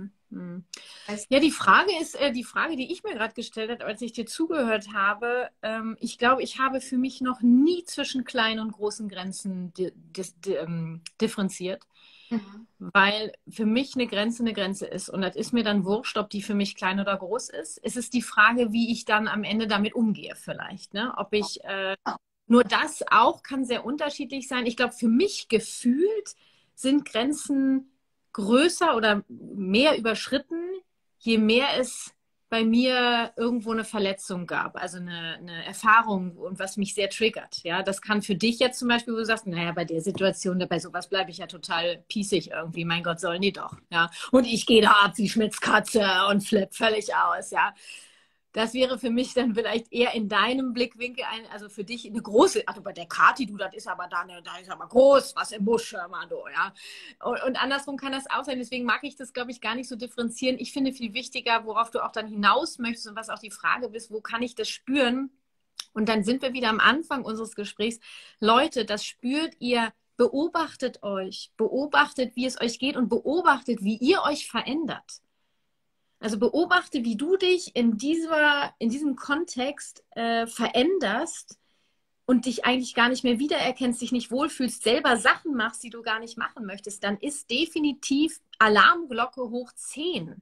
Ja, die Frage ist, die Frage, die ich mir gerade gestellt habe, als ich dir zugehört habe, ich glaube, ich habe für mich noch nie zwischen kleinen und großen Grenzen differenziert, weil für mich eine Grenze ist und das ist mir dann wurscht, ob die für mich klein oder groß ist. Es ist die Frage, wie ich dann am Ende damit umgehe vielleicht, ne? Ob ich nur das auch kann sehr unterschiedlich sein. Ich glaube, für mich gefühlt sind Grenzen größer oder mehr überschritten, je mehr es bei mir irgendwo eine Verletzung gab, also eine Erfahrung und was mich sehr triggert. Ja, das kann für dich jetzt zum Beispiel, wo du sagst, naja, bei der Situation, bei sowas bleibe ich ja total pießig irgendwie. Mein Gott, sollen die doch. Ja, und ich gehe da ab wie Schmitzkatze und flipp völlig aus. Ja, das wäre für mich dann vielleicht eher in deinem Blickwinkel, also für dich eine große, also bei der Kati, du, das ist aber da ist aber groß, was im Busch, Mann, du, ja. Und andersrum kann das auch sein, deswegen mag ich das, glaube ich, gar nicht so differenzieren. Ich finde viel wichtiger, worauf du auch dann hinaus möchtest und was auch die Frage ist, wo kann ich das spüren? Und dann sind wir wieder am Anfang unseres Gesprächs. Leute, das spürt ihr, beobachtet euch, beobachtet, wie es euch geht und beobachtet, wie ihr euch verändert. Also beobachte, wie du dich in diesem Kontext veränderst und dich eigentlich gar nicht mehr wiedererkennst, dich nicht wohlfühlst, selber Sachen machst, die du gar nicht machen möchtest, dann ist definitiv Alarmglocke hoch 10.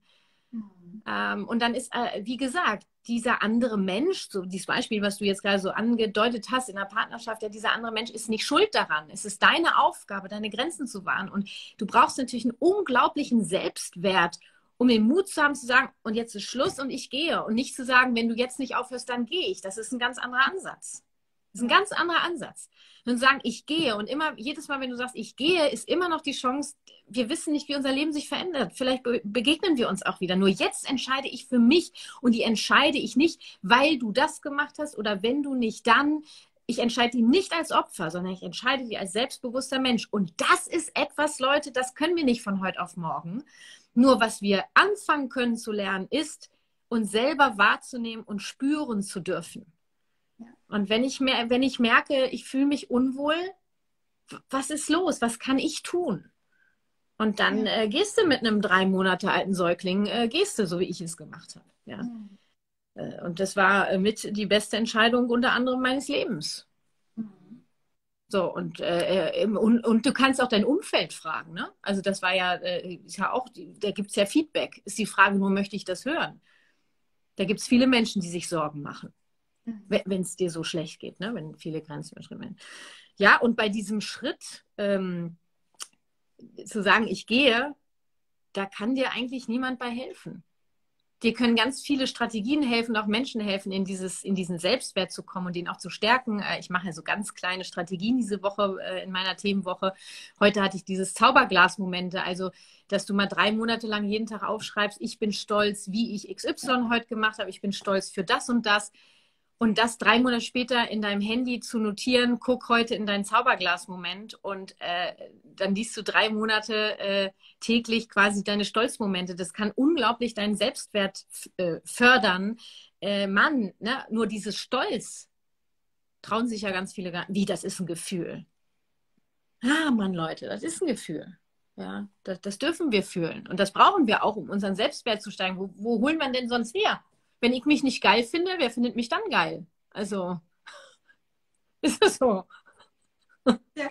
Und dann ist, wie gesagt, dieser andere Mensch, so dieses Beispiel, was du jetzt gerade so angedeutet hast in der Partnerschaft, ja, dieser andere Mensch ist nicht schuld daran. Es ist deine Aufgabe, deine Grenzen zu wahren. Und du brauchst natürlich einen unglaublichen Selbstwert, um den Mut zu haben, zu sagen, und jetzt ist Schluss und ich gehe. Und nicht zu sagen, wenn du jetzt nicht aufhörst, dann gehe ich. Das ist ein ganz anderer Ansatz. Das ist ein ganz anderer Ansatz. Wenn du sagen, ich gehe und jedes Mal, wenn du sagst, ich gehe, ist immer noch die Chance, wir wissen nicht, wie unser Leben sich verändert. Vielleicht begegnen wir uns auch wieder. Nur jetzt entscheide ich für mich und die entscheide ich nicht, weil du das gemacht hast oder wenn du nicht, dann. Ich entscheide die nicht als Opfer, sondern ich entscheide die als selbstbewusster Mensch. Und das ist etwas, Leute, das können wir nicht von heute auf morgen. Nur was wir anfangen können zu lernen, ist, uns selber wahrzunehmen und spüren zu dürfen. Ja. Und wenn ich merke, ich fühle mich unwohl, was ist los? Was kann ich tun? Und dann gehst du mit einem 3 Monate alten Säugling, so wie ich es gemacht habe. Ja. Und das war mit die beste Entscheidung unter anderem meines Lebens. So, und du kannst auch dein Umfeld fragen, ne? Also das war ja, ist ja auch, da gibt es ja Feedback. Ist die Frage nur, möchte ich das hören? Da gibt es viele Menschen, die sich Sorgen machen, wenn es dir so schlecht geht, ne? Wenn viele Grenzen überschritten werden. Ja, und bei diesem Schritt zu sagen, ich gehe, da kann dir eigentlich niemand bei helfen. Dir können ganz viele Strategien helfen, auch Menschen helfen, in diesen Selbstwert zu kommen und den auch zu stärken. Ich mache ja so ganz kleine Strategien diese Woche in meiner Themenwoche. Heute hatte ich dieses Zauberglas-Momente, also dass du mal 3 Monate lang jeden Tag aufschreibst, ich bin stolz, wie ich XY heute gemacht habe, ich bin stolz für das und das. Und das 3 Monate später in deinem Handy zu notieren, guck heute in deinen Zauberglas-Moment und dann liest du 3 Monate täglich quasi deine Stolzmomente. Das kann unglaublich deinen Selbstwert fördern. Mann, ne? Nur dieses Stolz trauen sich ja ganz viele gar nicht. Wie, das ist ein Gefühl. Ah, Mann, Leute, das ist ein Gefühl. Ja, das dürfen wir fühlen. Und das brauchen wir auch, um unseren Selbstwert zu steigen. Wo holen wir denn sonst her? Wenn ich mich nicht geil finde, wer findet mich dann geil? Also, ist das so? Ja.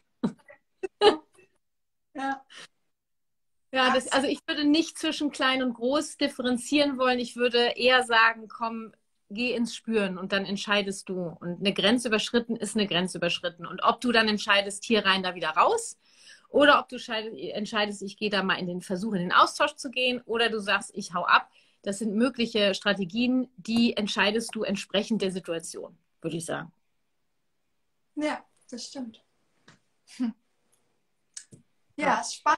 Ja. Ja, also ich würde nicht zwischen klein und groß differenzieren wollen. Ich würde eher sagen, komm, geh ins Spüren und dann entscheidest du. Und eine Grenze überschritten ist eine Grenze überschritten. Und ob du dann entscheidest, hier rein, da wieder raus, oder ob du entscheidest, ich gehe da mal in den Versuch, in den Austausch zu gehen, oder du sagst, ich hau ab. Das sind mögliche Strategien, die entscheidest du entsprechend der Situation, würde ich sagen. Ja, das stimmt. Ja, ist spannend.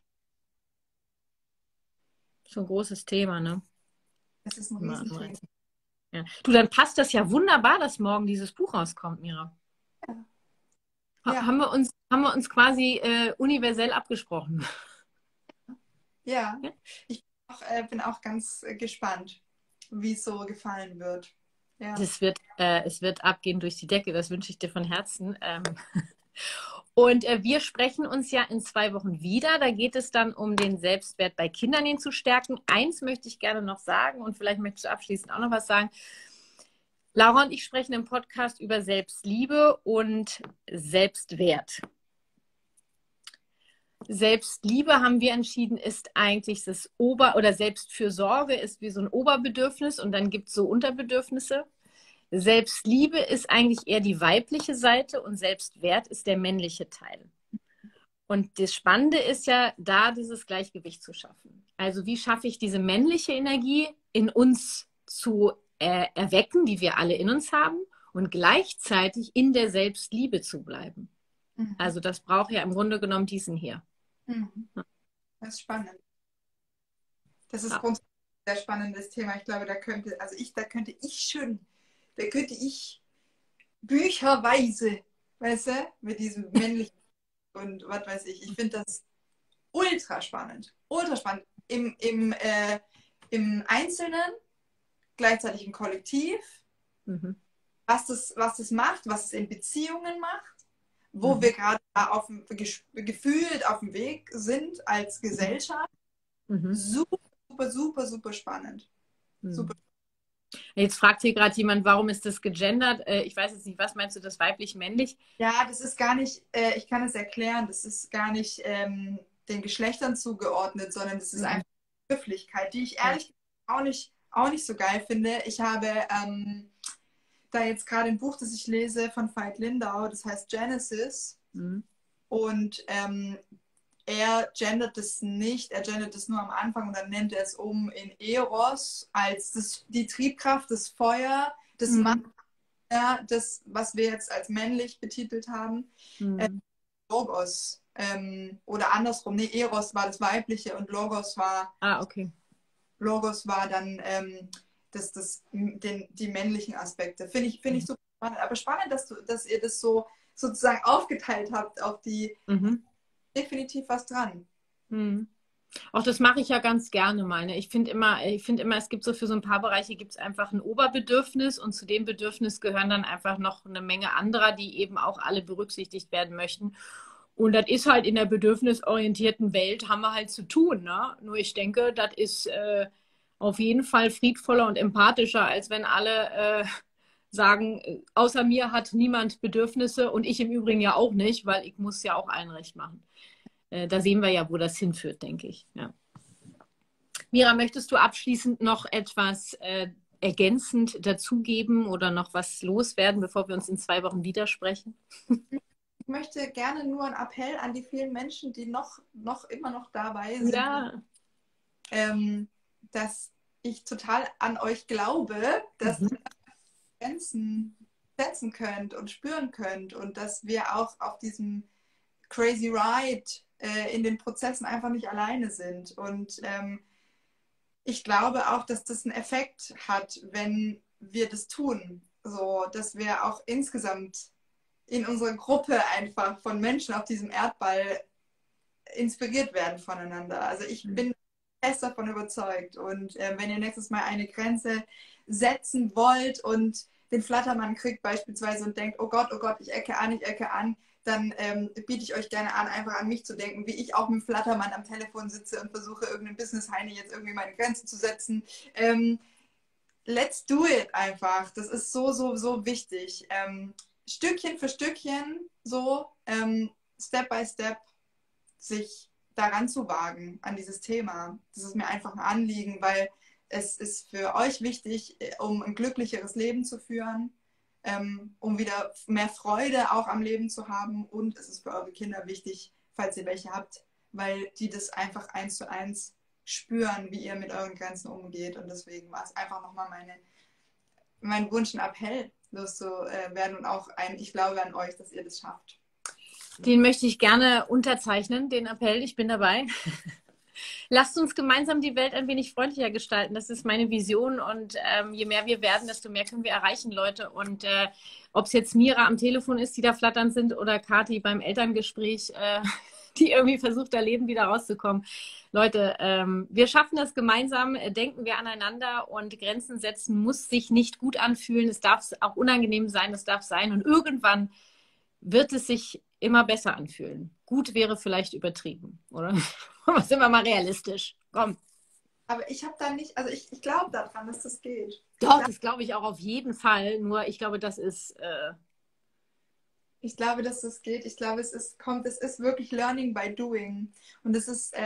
So ein großes Thema, ne? Das ist ein Riesenthema. Ja. Du, dann passt das ja wunderbar, dass morgen dieses Buch rauskommt, Mira. Ja. Haben wir uns quasi universell abgesprochen. Ja, ich bin auch ganz gespannt, wie es so gefallen wird. Ja. Es wird abgehen durch die Decke, das wünsche ich dir von Herzen. Und wir sprechen uns ja in 2 Wochen wieder. Da geht es dann um den Selbstwert bei Kindern, ihn zu stärken. Eins möchte ich gerne noch sagen und vielleicht möchtest du abschließend auch noch was sagen. Laura und ich sprechen im Podcast über Selbstliebe und Selbstwert. Selbstliebe, haben wir entschieden, ist eigentlich das oder Selbstfürsorge ist wie so ein Oberbedürfnis und dann gibt es so Unterbedürfnisse. Selbstliebe ist eigentlich eher die weibliche Seite und Selbstwert ist der männliche Teil. Und das Spannende ist ja, da dieses Gleichgewicht zu schaffen. Also wie schaffe ich diese männliche Energie in uns zu erwecken, die wir alle in uns haben und gleichzeitig in der Selbstliebe zu bleiben. Mhm. Also das braucht ja im Grunde genommen diesen hier. Mhm. Das ist spannend. Das ist grundsätzlich ein sehr spannendes Thema. Ich glaube, da könnte ich bücherweise, weißt du, mit diesem männlichen und was weiß ich. Ich finde das ultra spannend. Ultra spannend. Im Einzelnen, gleichzeitig im Kollektiv, was das macht, was es in Beziehungen macht, wo wir gerade gefühlt auf dem Weg sind als Gesellschaft. Super, super, super, super spannend. Super. Jetzt fragt hier gerade jemand, warum ist das gegendert? Ich weiß jetzt nicht, was meinst du, das weiblich-männlich? Ja, das ist gar nicht, ich kann es erklären, das ist gar nicht den Geschlechtern zugeordnet, sondern das ist einfach eine Höflichkeit, die ich ehrlich gesagt auch nicht so geil finde. Ich habe da jetzt gerade ein Buch, das ich lese von Veit Lindau, das heißt Genesis. Und er gendert es nicht, er gendert es nur am Anfang und dann nennt er es um in Eros als die Triebkraft, das Feuer, das Mann, ja, das, was wir jetzt als männlich betitelt haben. Logos. Oder andersrum, nee, Eros war das Weibliche und Logos war Logos war dann die männlichen Aspekte. Finde ich super spannend. Aber spannend, dass ihr das so sozusagen aufgeteilt habt auf die definitiv was dran. Auch das mache ich ja ganz gerne mal. Ne? Ich finde immer, es gibt so für so ein paar Bereiche gibt es einfach ein Oberbedürfnis und zu dem Bedürfnis gehören dann einfach noch eine Menge anderer, die eben auch alle berücksichtigt werden möchten. Und das ist halt in der bedürfnisorientierten Welt, haben wir halt zu tun. Ne? Nur ich denke, das ist auf jeden Fall friedvoller und empathischer, als wenn alle sagen, außer mir hat niemand Bedürfnisse und ich im Übrigen ja auch nicht, weil ich muss ja auch allen recht machen. Da sehen wir ja, wo das hinführt, denke ich. Ja. Mira, möchtest du abschließend noch etwas ergänzend dazugeben oder noch was loswerden, bevor wir uns in 2 Wochen widersprechen? Ich möchte gerne nur einen Appell an die vielen Menschen, die immer noch dabei sind, dass ich total an euch glaube, dass ihr Grenzen setzen könnt und spüren könnt und dass wir auch auf diesem Crazy Ride in den Prozessen einfach nicht alleine sind. Und ich glaube auch, dass das einen Effekt hat, wenn wir das tun. so, dass wir auch insgesamt in unserer Gruppe einfach von Menschen auf diesem Erdball inspiriert werden voneinander. Also ich bin fest davon überzeugt. Und wenn ihr nächstes Mal eine Grenze setzen wollt und den Flattermann kriegt beispielsweise und denkt, oh Gott, ich ecke an, dann biete ich euch gerne an, einfach an mich zu denken, wie ich auch mit dem Flattermann am Telefon sitze und versuche, irgendeinem Business-Heini jetzt irgendwie meine Grenzen zu setzen. Let's do it einfach. Das ist so, so, so wichtig. Stückchen für Stückchen, so Step by Step sich daran zu wagen, an dieses Thema. Das ist mir einfach ein Anliegen, weil es ist für euch wichtig, um ein glücklicheres Leben zu führen, um wieder mehr Freude auch am Leben zu haben, und es ist für eure Kinder wichtig, falls ihr welche habt, weil die das einfach 1:1 spüren, wie ihr mit euren Grenzen umgeht, und deswegen war es einfach nochmal mein Wunsch, ein Appell loszuwerden und auch ich glaube an euch, dass ihr das schafft. Den möchte ich gerne unterzeichnen, den Appell. Ich bin dabei. Lasst uns gemeinsam die Welt ein wenig freundlicher gestalten. Das ist meine Vision. Und je mehr wir werden, desto mehr können wir erreichen, Leute. Und ob es jetzt Mira am Telefon ist, die da flatternd sind, oder Kathi beim Elterngespräch, die irgendwie versucht, da lebend wieder rauszukommen. Leute, wir schaffen das gemeinsam. Denken wir aneinander, und Grenzen setzen muss sich nicht gut anfühlen. Es darf auch unangenehm sein, es darf sein. Und irgendwann wird es sich immer besser anfühlen. Gut wäre vielleicht übertrieben, oder? Sind wir mal realistisch. Komm. Aber ich habe da nicht, also ich glaube daran, dass das geht. Doch, das glaube ich auch auf jeden Fall. Nur ich glaube, das ist... Ich glaube, dass das geht. Ich glaube, es ist wirklich Learning by Doing. Und es ist,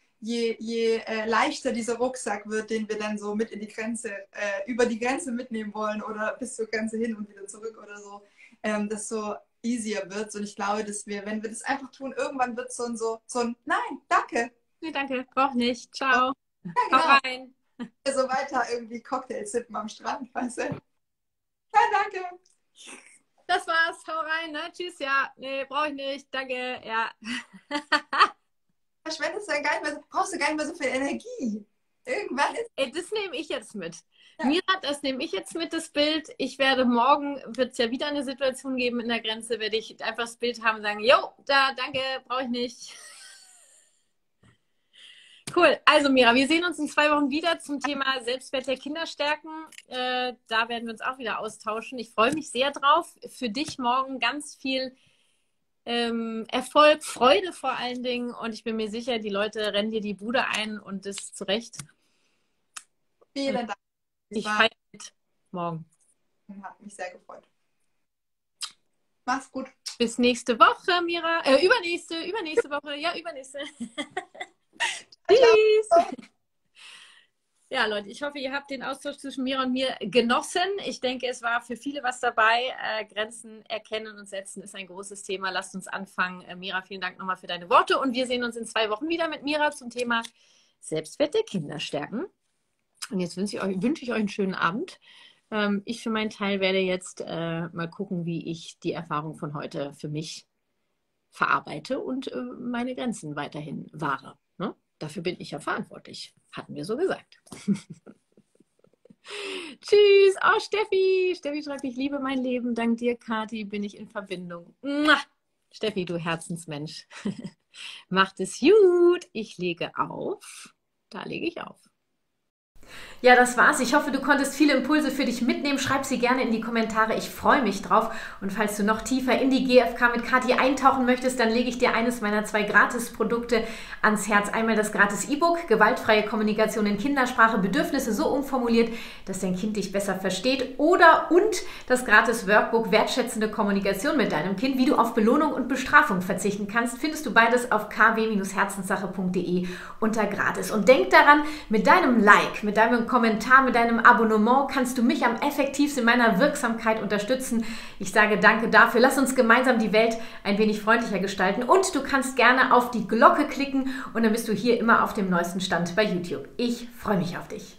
je leichter dieser Rucksack wird, den wir dann so mit in die Grenze, über die Grenze mitnehmen wollen oder bis zur Grenze hin und wieder zurück oder so, desto easier wird. Und ich glaube, dass wenn wir das einfach tun, irgendwann wird es so ein Nein, danke. Nee, danke, brauch nicht. Ciao. Ja, Hau genau. rein. So weiter irgendwie Cocktail sippen am Strand, weißt du? Ja, danke. Das war's. Hau rein, ne? Tschüss, ja. Nee, brauch ich nicht. Danke, ja. Verschwendest du dann gar nicht mehr, brauchst du gar nicht mehr so viel Energie. Irgendwann ist... Ey, das nehme ich jetzt mit. Ja. Mira, das nehme ich jetzt mit, das Bild. Ich werde morgen, wird es ja wieder eine Situation geben in der Grenze, werde ich einfach das Bild haben und sagen, jo, da, danke, brauche ich nicht. Cool. Also Mira, wir sehen uns in 2 Wochen wieder zum Thema Selbstwert der Kinder stärken. Da werden wir uns auch wieder austauschen. Ich freue mich sehr drauf. Für dich morgen ganz viel Erfolg, Freude vor allen Dingen. Und ich bin mir sicher, die Leute rennen dir die Bude ein, und das zu Recht. Vielen Dank. Ich feiere mit morgen. Hat mich sehr gefreut. Mach's gut. Bis nächste Woche, Mira. Übernächste Woche. Ja, übernächste. Tschüss. Ja, Leute, ich hoffe, ihr habt den Austausch zwischen Mira und mir genossen. Ich denke, es war für viele was dabei. Grenzen erkennen und setzen ist ein großes Thema. Lasst uns anfangen. Mira, vielen Dank nochmal für deine Worte. Und wir sehen uns in 2 Wochen wieder mit Mira zum Thema Selbstwert der Kinder stärken. Und jetzt wünsche ich euch einen schönen Abend. Ich für meinen Teil werde jetzt mal gucken, wie ich die Erfahrung von heute für mich verarbeite und meine Grenzen weiterhin wahre. Ne? Dafür bin ich ja verantwortlich. Hatten wir so gesagt. Tschüss. Oh, Steffi. Steffi schreibt, ich liebe mein Leben. Dank dir, Kathi, bin ich in Verbindung. Mua. Steffi, du Herzensmensch. Macht es gut. Ich lege auf. Da lege ich auf. Ja, das war's. Ich hoffe, du konntest viele Impulse für dich mitnehmen. Schreib sie gerne in die Kommentare. Ich freue mich drauf. Und falls du noch tiefer in die GfK mit Kathi eintauchen möchtest, dann lege ich dir eines meiner 2 Gratis-Produkte ans Herz. Einmal das Gratis-E-Book, gewaltfreie Kommunikation in Kindersprache, Bedürfnisse so umformuliert, dass dein Kind dich besser versteht. Und das Gratis-Workbook, wertschätzende Kommunikation mit deinem Kind, wie du auf Belohnung und Bestrafung verzichten kannst, findest du beides auf kw-herzenssache.de unter gratis. Und denk daran, mit deinem Like, mit deinem Kommentar, mit deinem Abonnement kannst du mich am effektivsten in meiner Wirksamkeit unterstützen. Ich sage danke dafür. Lass uns gemeinsam die Welt ein wenig freundlicher gestalten. Und du kannst gerne auf die Glocke klicken und dann bist du hier immer auf dem neuesten Stand bei YouTube. Ich freue mich auf dich.